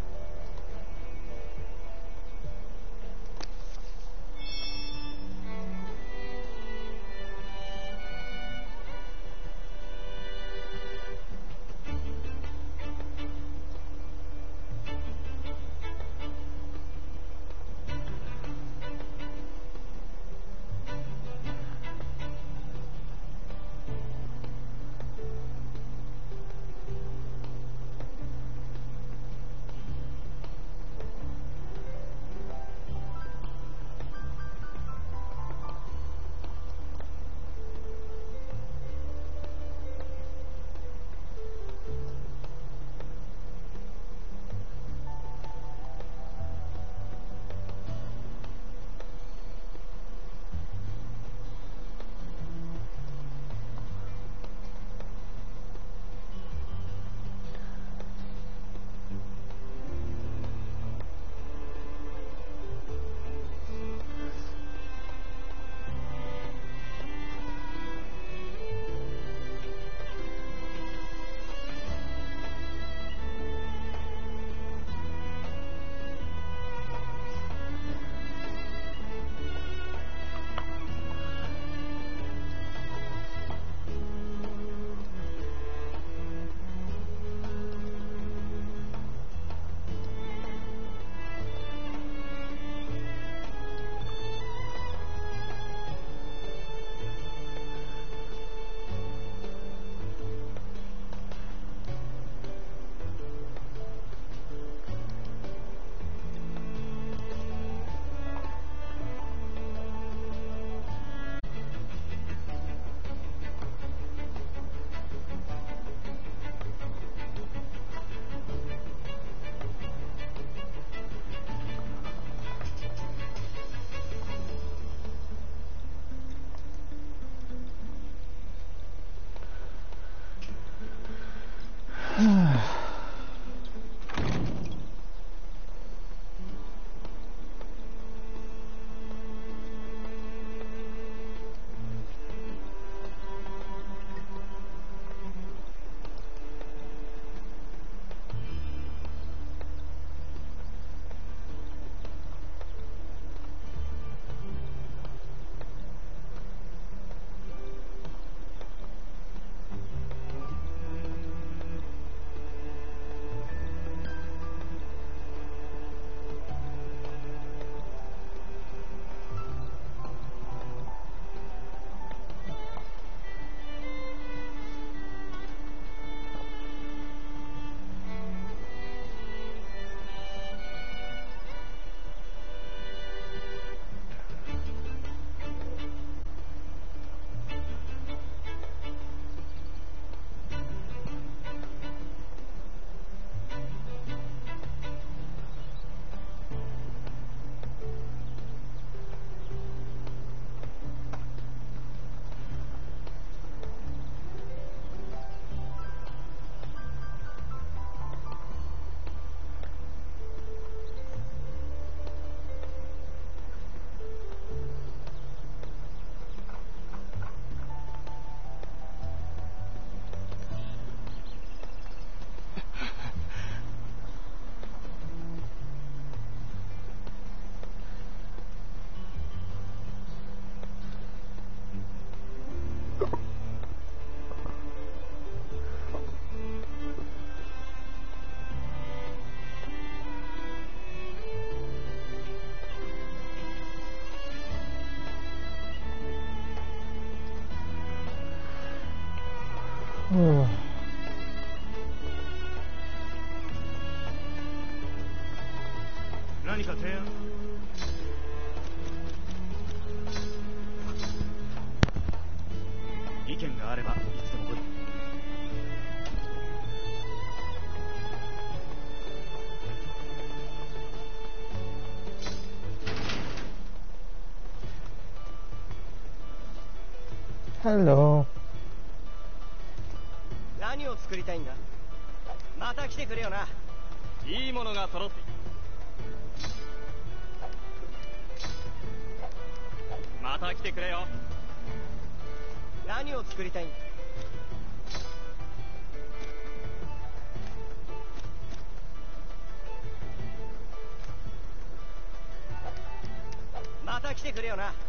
何か提案？意見があればいつでも来い。 Hello. 何を作りたいんだ。また来てくれよな。いいものが揃って。また来てくれよ。何を作りたいんだ。また来てくれよな。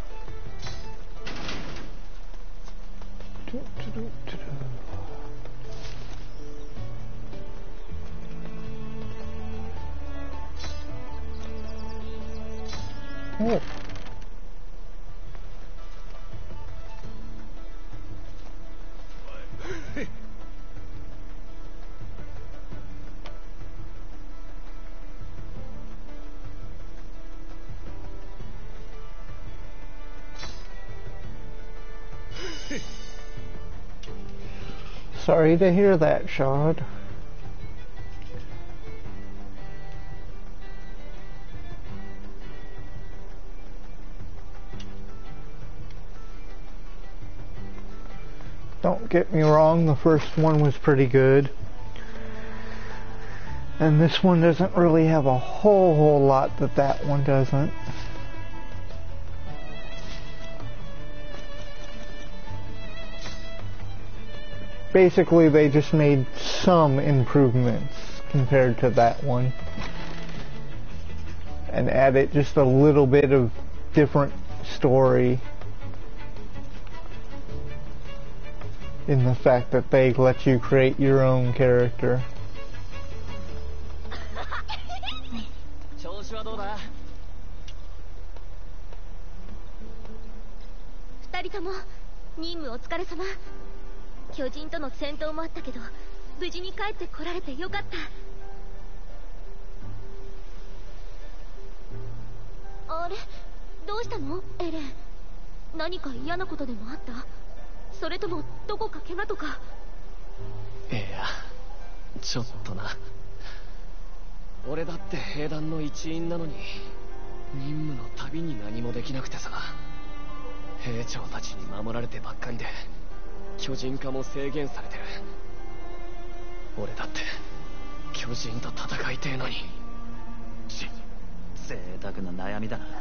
Oh. Sorry to hear that, Shad. Don't get me wrong, the first one was pretty good. And this one doesn't really have a whole lot that one doesn't. Basically, they just made some improvements compared to that one. And added just a little bit of different story. In the fact that they let you create your own character. 調子はどうだ。 二人とも任務お疲れ様。巨人との戦闘もあったけど、無事に帰ってこられてよかった。あれ、どうしたのエレン。何か嫌なことでもあった？それともどこか怪我とか。 いや、ちょっとな。俺だって兵団の一員なのに任務のたびに何もできなくてさ。兵長たちに守られてばっかりで巨人化も制限されてる。俺だって巨人と戦いてえのに。 贅沢な悩みだな。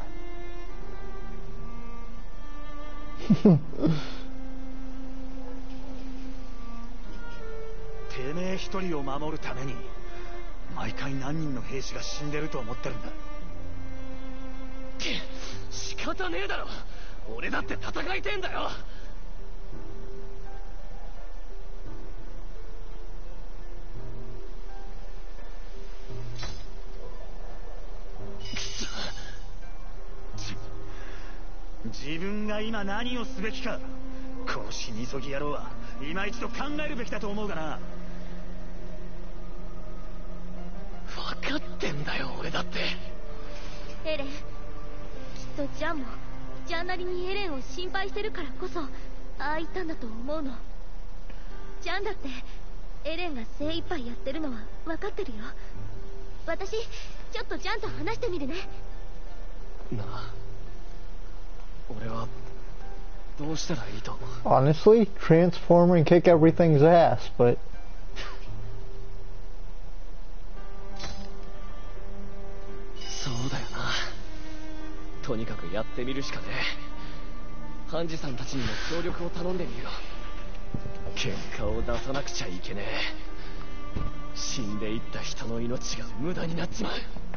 てめえ一人を守るために毎回何人の兵士が死んでると思ってるんだ。 仕方ねえだろ。俺だって戦いてえんだよ。 自分が今何をすべきか、この死に急ぎ野郎は今一度考えるべきだと思うがな。 分かってんだよ俺だって。 エレン、きっとジャンもジャンなりにエレンを心配してるからこそああ言ったんだと思うの。ジャンだってエレンが精一杯やってるのは分かってるよ。私ちょっとジャンと話してみるね。 なあ、俺はどうしたらいいと思う？ Honestly, transform and kick everything's ass, but... そうだよな。とにかくやってみるしかねえ。ハンジさんたちにも協力を頼んでみるよ。結果を出さなくちゃいけねえ。死んでいった人の命が無駄になっちまう。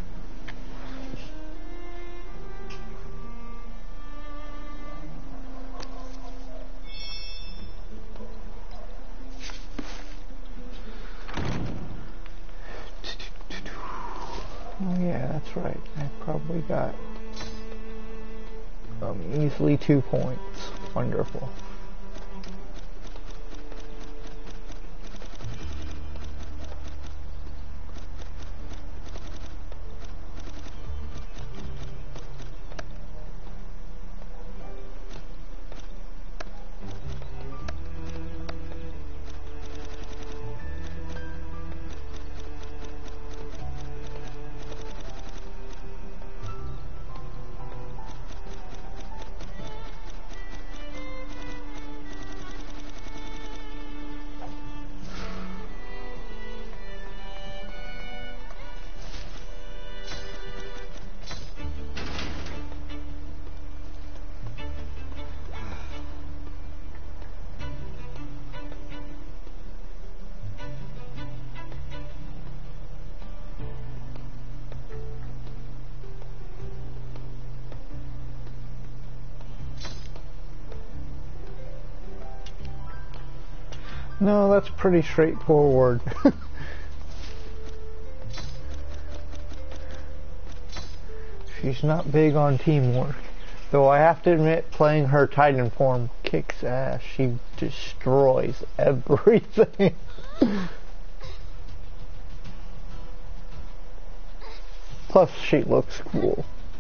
Oh yeah, that's right. I probably got easily 2 points. Wonderful. No, that's pretty straightforward. She's not big on teamwork. Though I have to admit, playing her Titan form kicks ass. She destroys everything. Plus, she looks cool.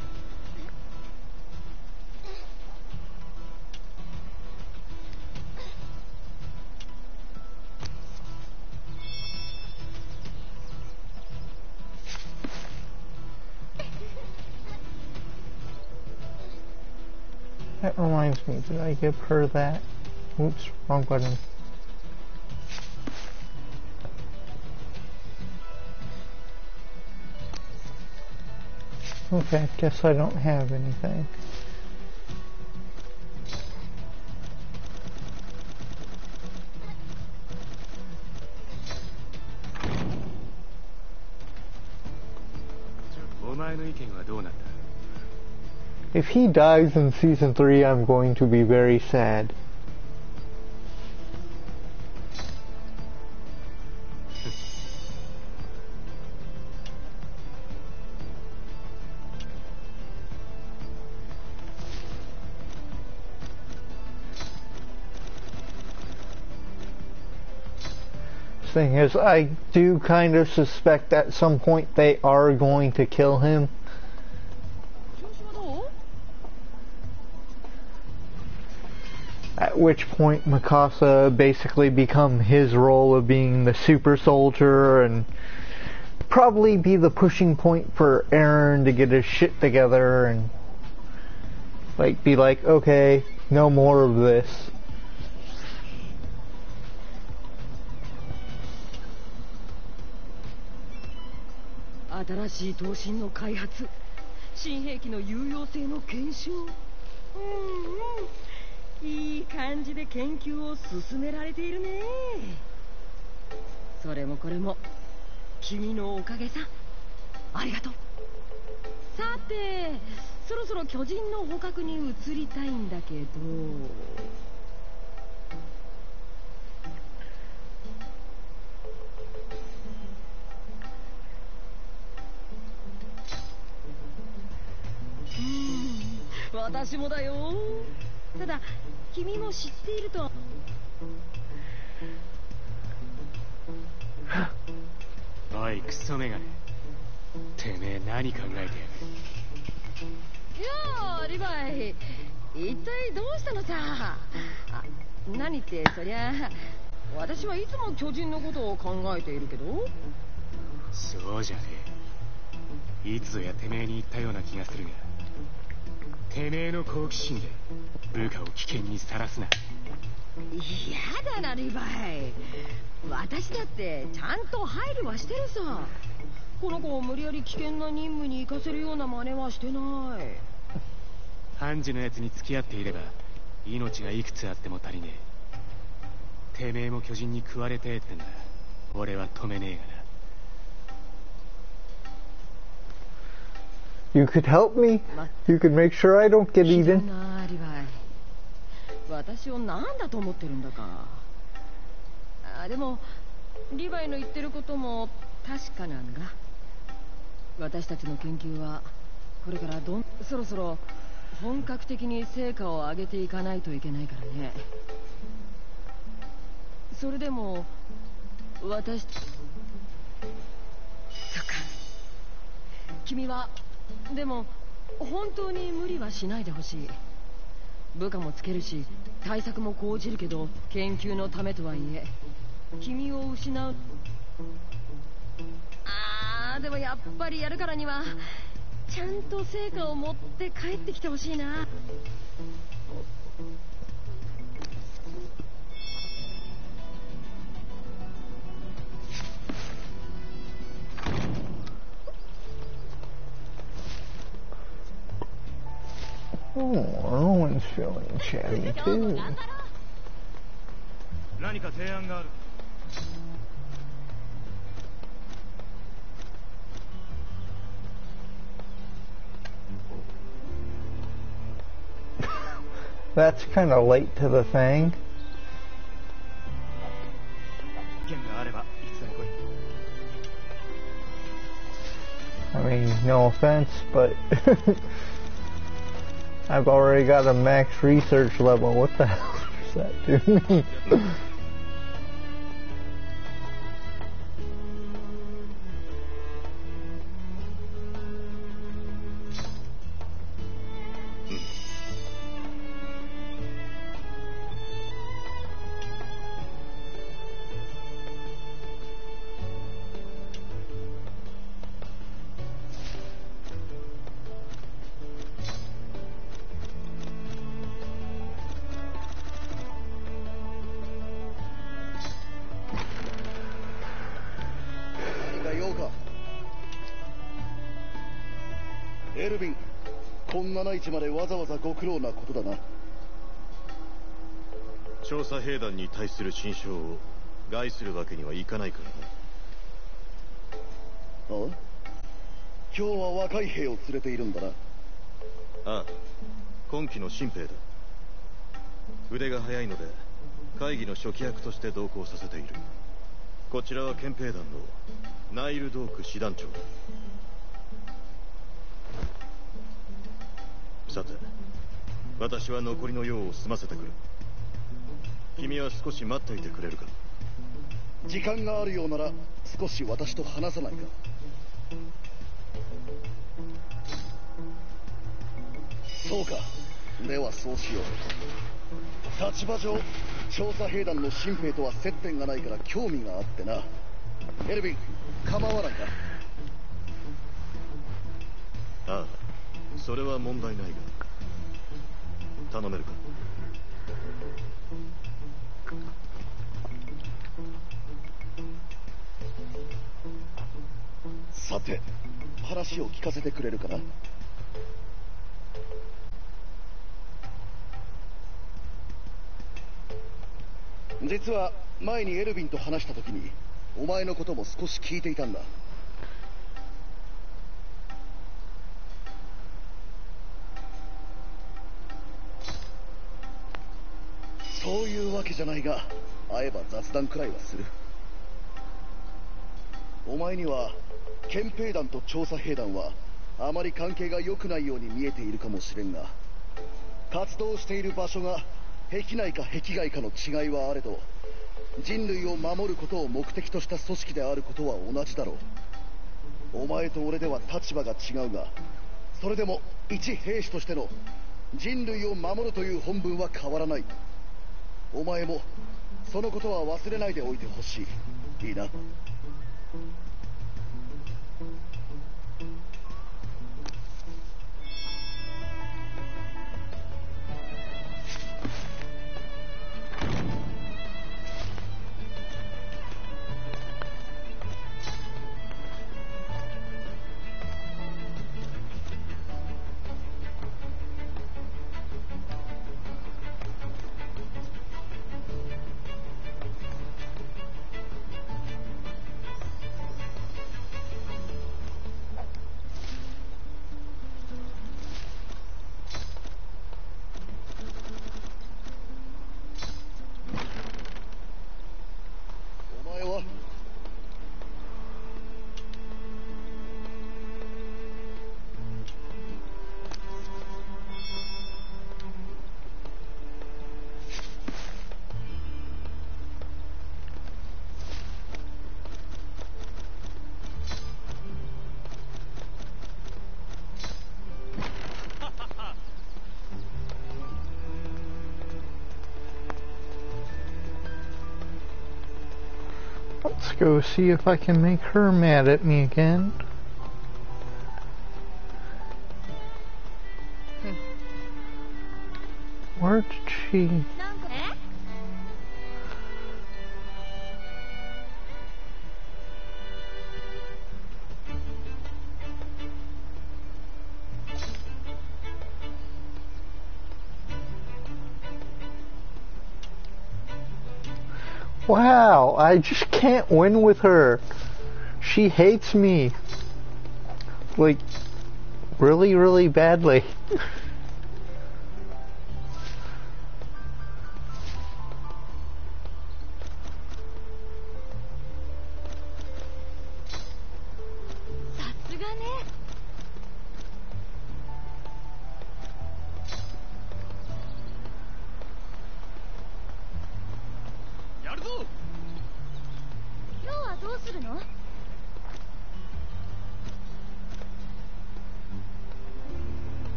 That reminds me, did I give her that? Oops, wrong button. Okay, guess I don't have anything. If he dies in Season 3, I'm going to be very sad. Thing is, I do kind of suspect at some point they are going to kill him. At which point Mikasa basically become his role of being the super soldier and probably be the pushing point for Eren to get his shit together and like be like, okay, no more of this. いい感じで研究を進められているね。それもこれも君のおかげさ。ありがとう。さて、そろそろ巨人の捕獲に移りたいんだけど。私もだよ。ただ君も知っていると。 おいクソメガネ、てめえ何考えてやる。 いやーリヴァイ、一体どうしたのさ。あ、何ってそりゃ私はいつも巨人のことを考えているけど。 そうじゃねえ、いつぞやてめえに言ったような気がするが、てめえの好奇心で部下を危険にさらすな。 嫌だなリヴァイ、私だってちゃんと配慮はしてるさ。この子を無理やり危険な任務に行かせるような真似はしてない。 ハンジのやつに付き合っていれば命がいくつあっても足りねえ。てめえも巨人に食われてえってんだ。俺は止めねえがな。 You could help me. You could make sure I don't get eaten. 私を何だと思ってるんだか。でもリヴァイの言ってることも確かなんだ。私たちの研究はこれからそろそろ本格的に成果を上げていかないといけないからね。それでも私、そっか、君はでも本当に無理はしないでほしい。部下もつけるし対策も講じるけど、研究のためとはいえ君を失う。でもやっぱりやるからにはちゃんと成果を持って帰ってきてほしいな。 Oh, Owen's feeling chatty too. 何か提案がある。 That's kind of late to the thing. mean, no offense, but I've already got a max research level. What the hell does that do me? エルヴィン、こんな内地までわざわざご苦労なことだな。 調査兵団に対する心証を害するわけにはいかないからな。 ああ、今日は若い兵を連れているんだな。 ああ、今期の新兵だ。腕が速いので会議の初期役として同行させている。こちらは憲兵団のナイル・ドーク師団長だ。さて、私は残りの用を済ませてくる。君は少し待っていてくれるか。 時間があるようなら少し私と話さないか。そうか、ではそうしよう。立場上、調査兵団の新兵とは接点がないから興味があってな。エルヴィン、構わないか。 ああ、それは問題ないが、頼めるか。 さて、話を聞かせてくれるかな。実は前にエルヴィンと話した時にお前のことも少し聞いていたんだ。そういうわけじゃないが、会えば雑談くらいはする。お前には憲兵団と調査兵団はあまり関係が良くないように見えているかもしれんが、活動している場所が壁内か壁外かの違いはあれど、人類を守ることを目的とした組織であることは同じだろう。お前と俺では立場が違うが、それでも一兵士としての人類を守るという本分は変わらない。お前もそのことは忘れないでおいてほしい。いいな。 Let's go see if I can make her mad at me again. Where did she... Wow, I just can't win with her. She hates me. Like, really, really badly.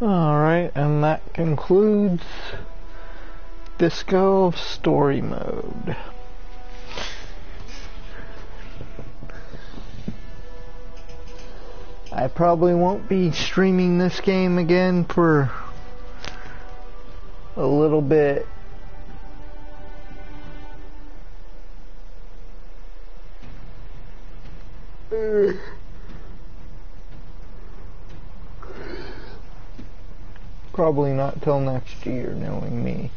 Alright, and that concludes Disc Golf Story Mode. I probably won't be streaming this game again for a little bit. Probably not till next year, knowing me.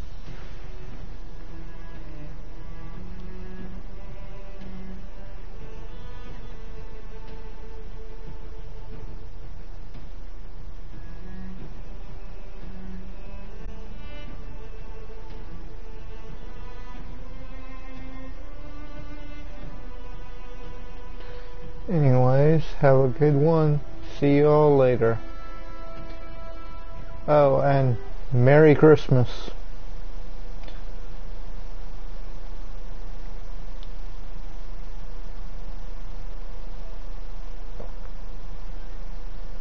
Anyways, have a good one. See you all later. Oh, and Merry Christmas.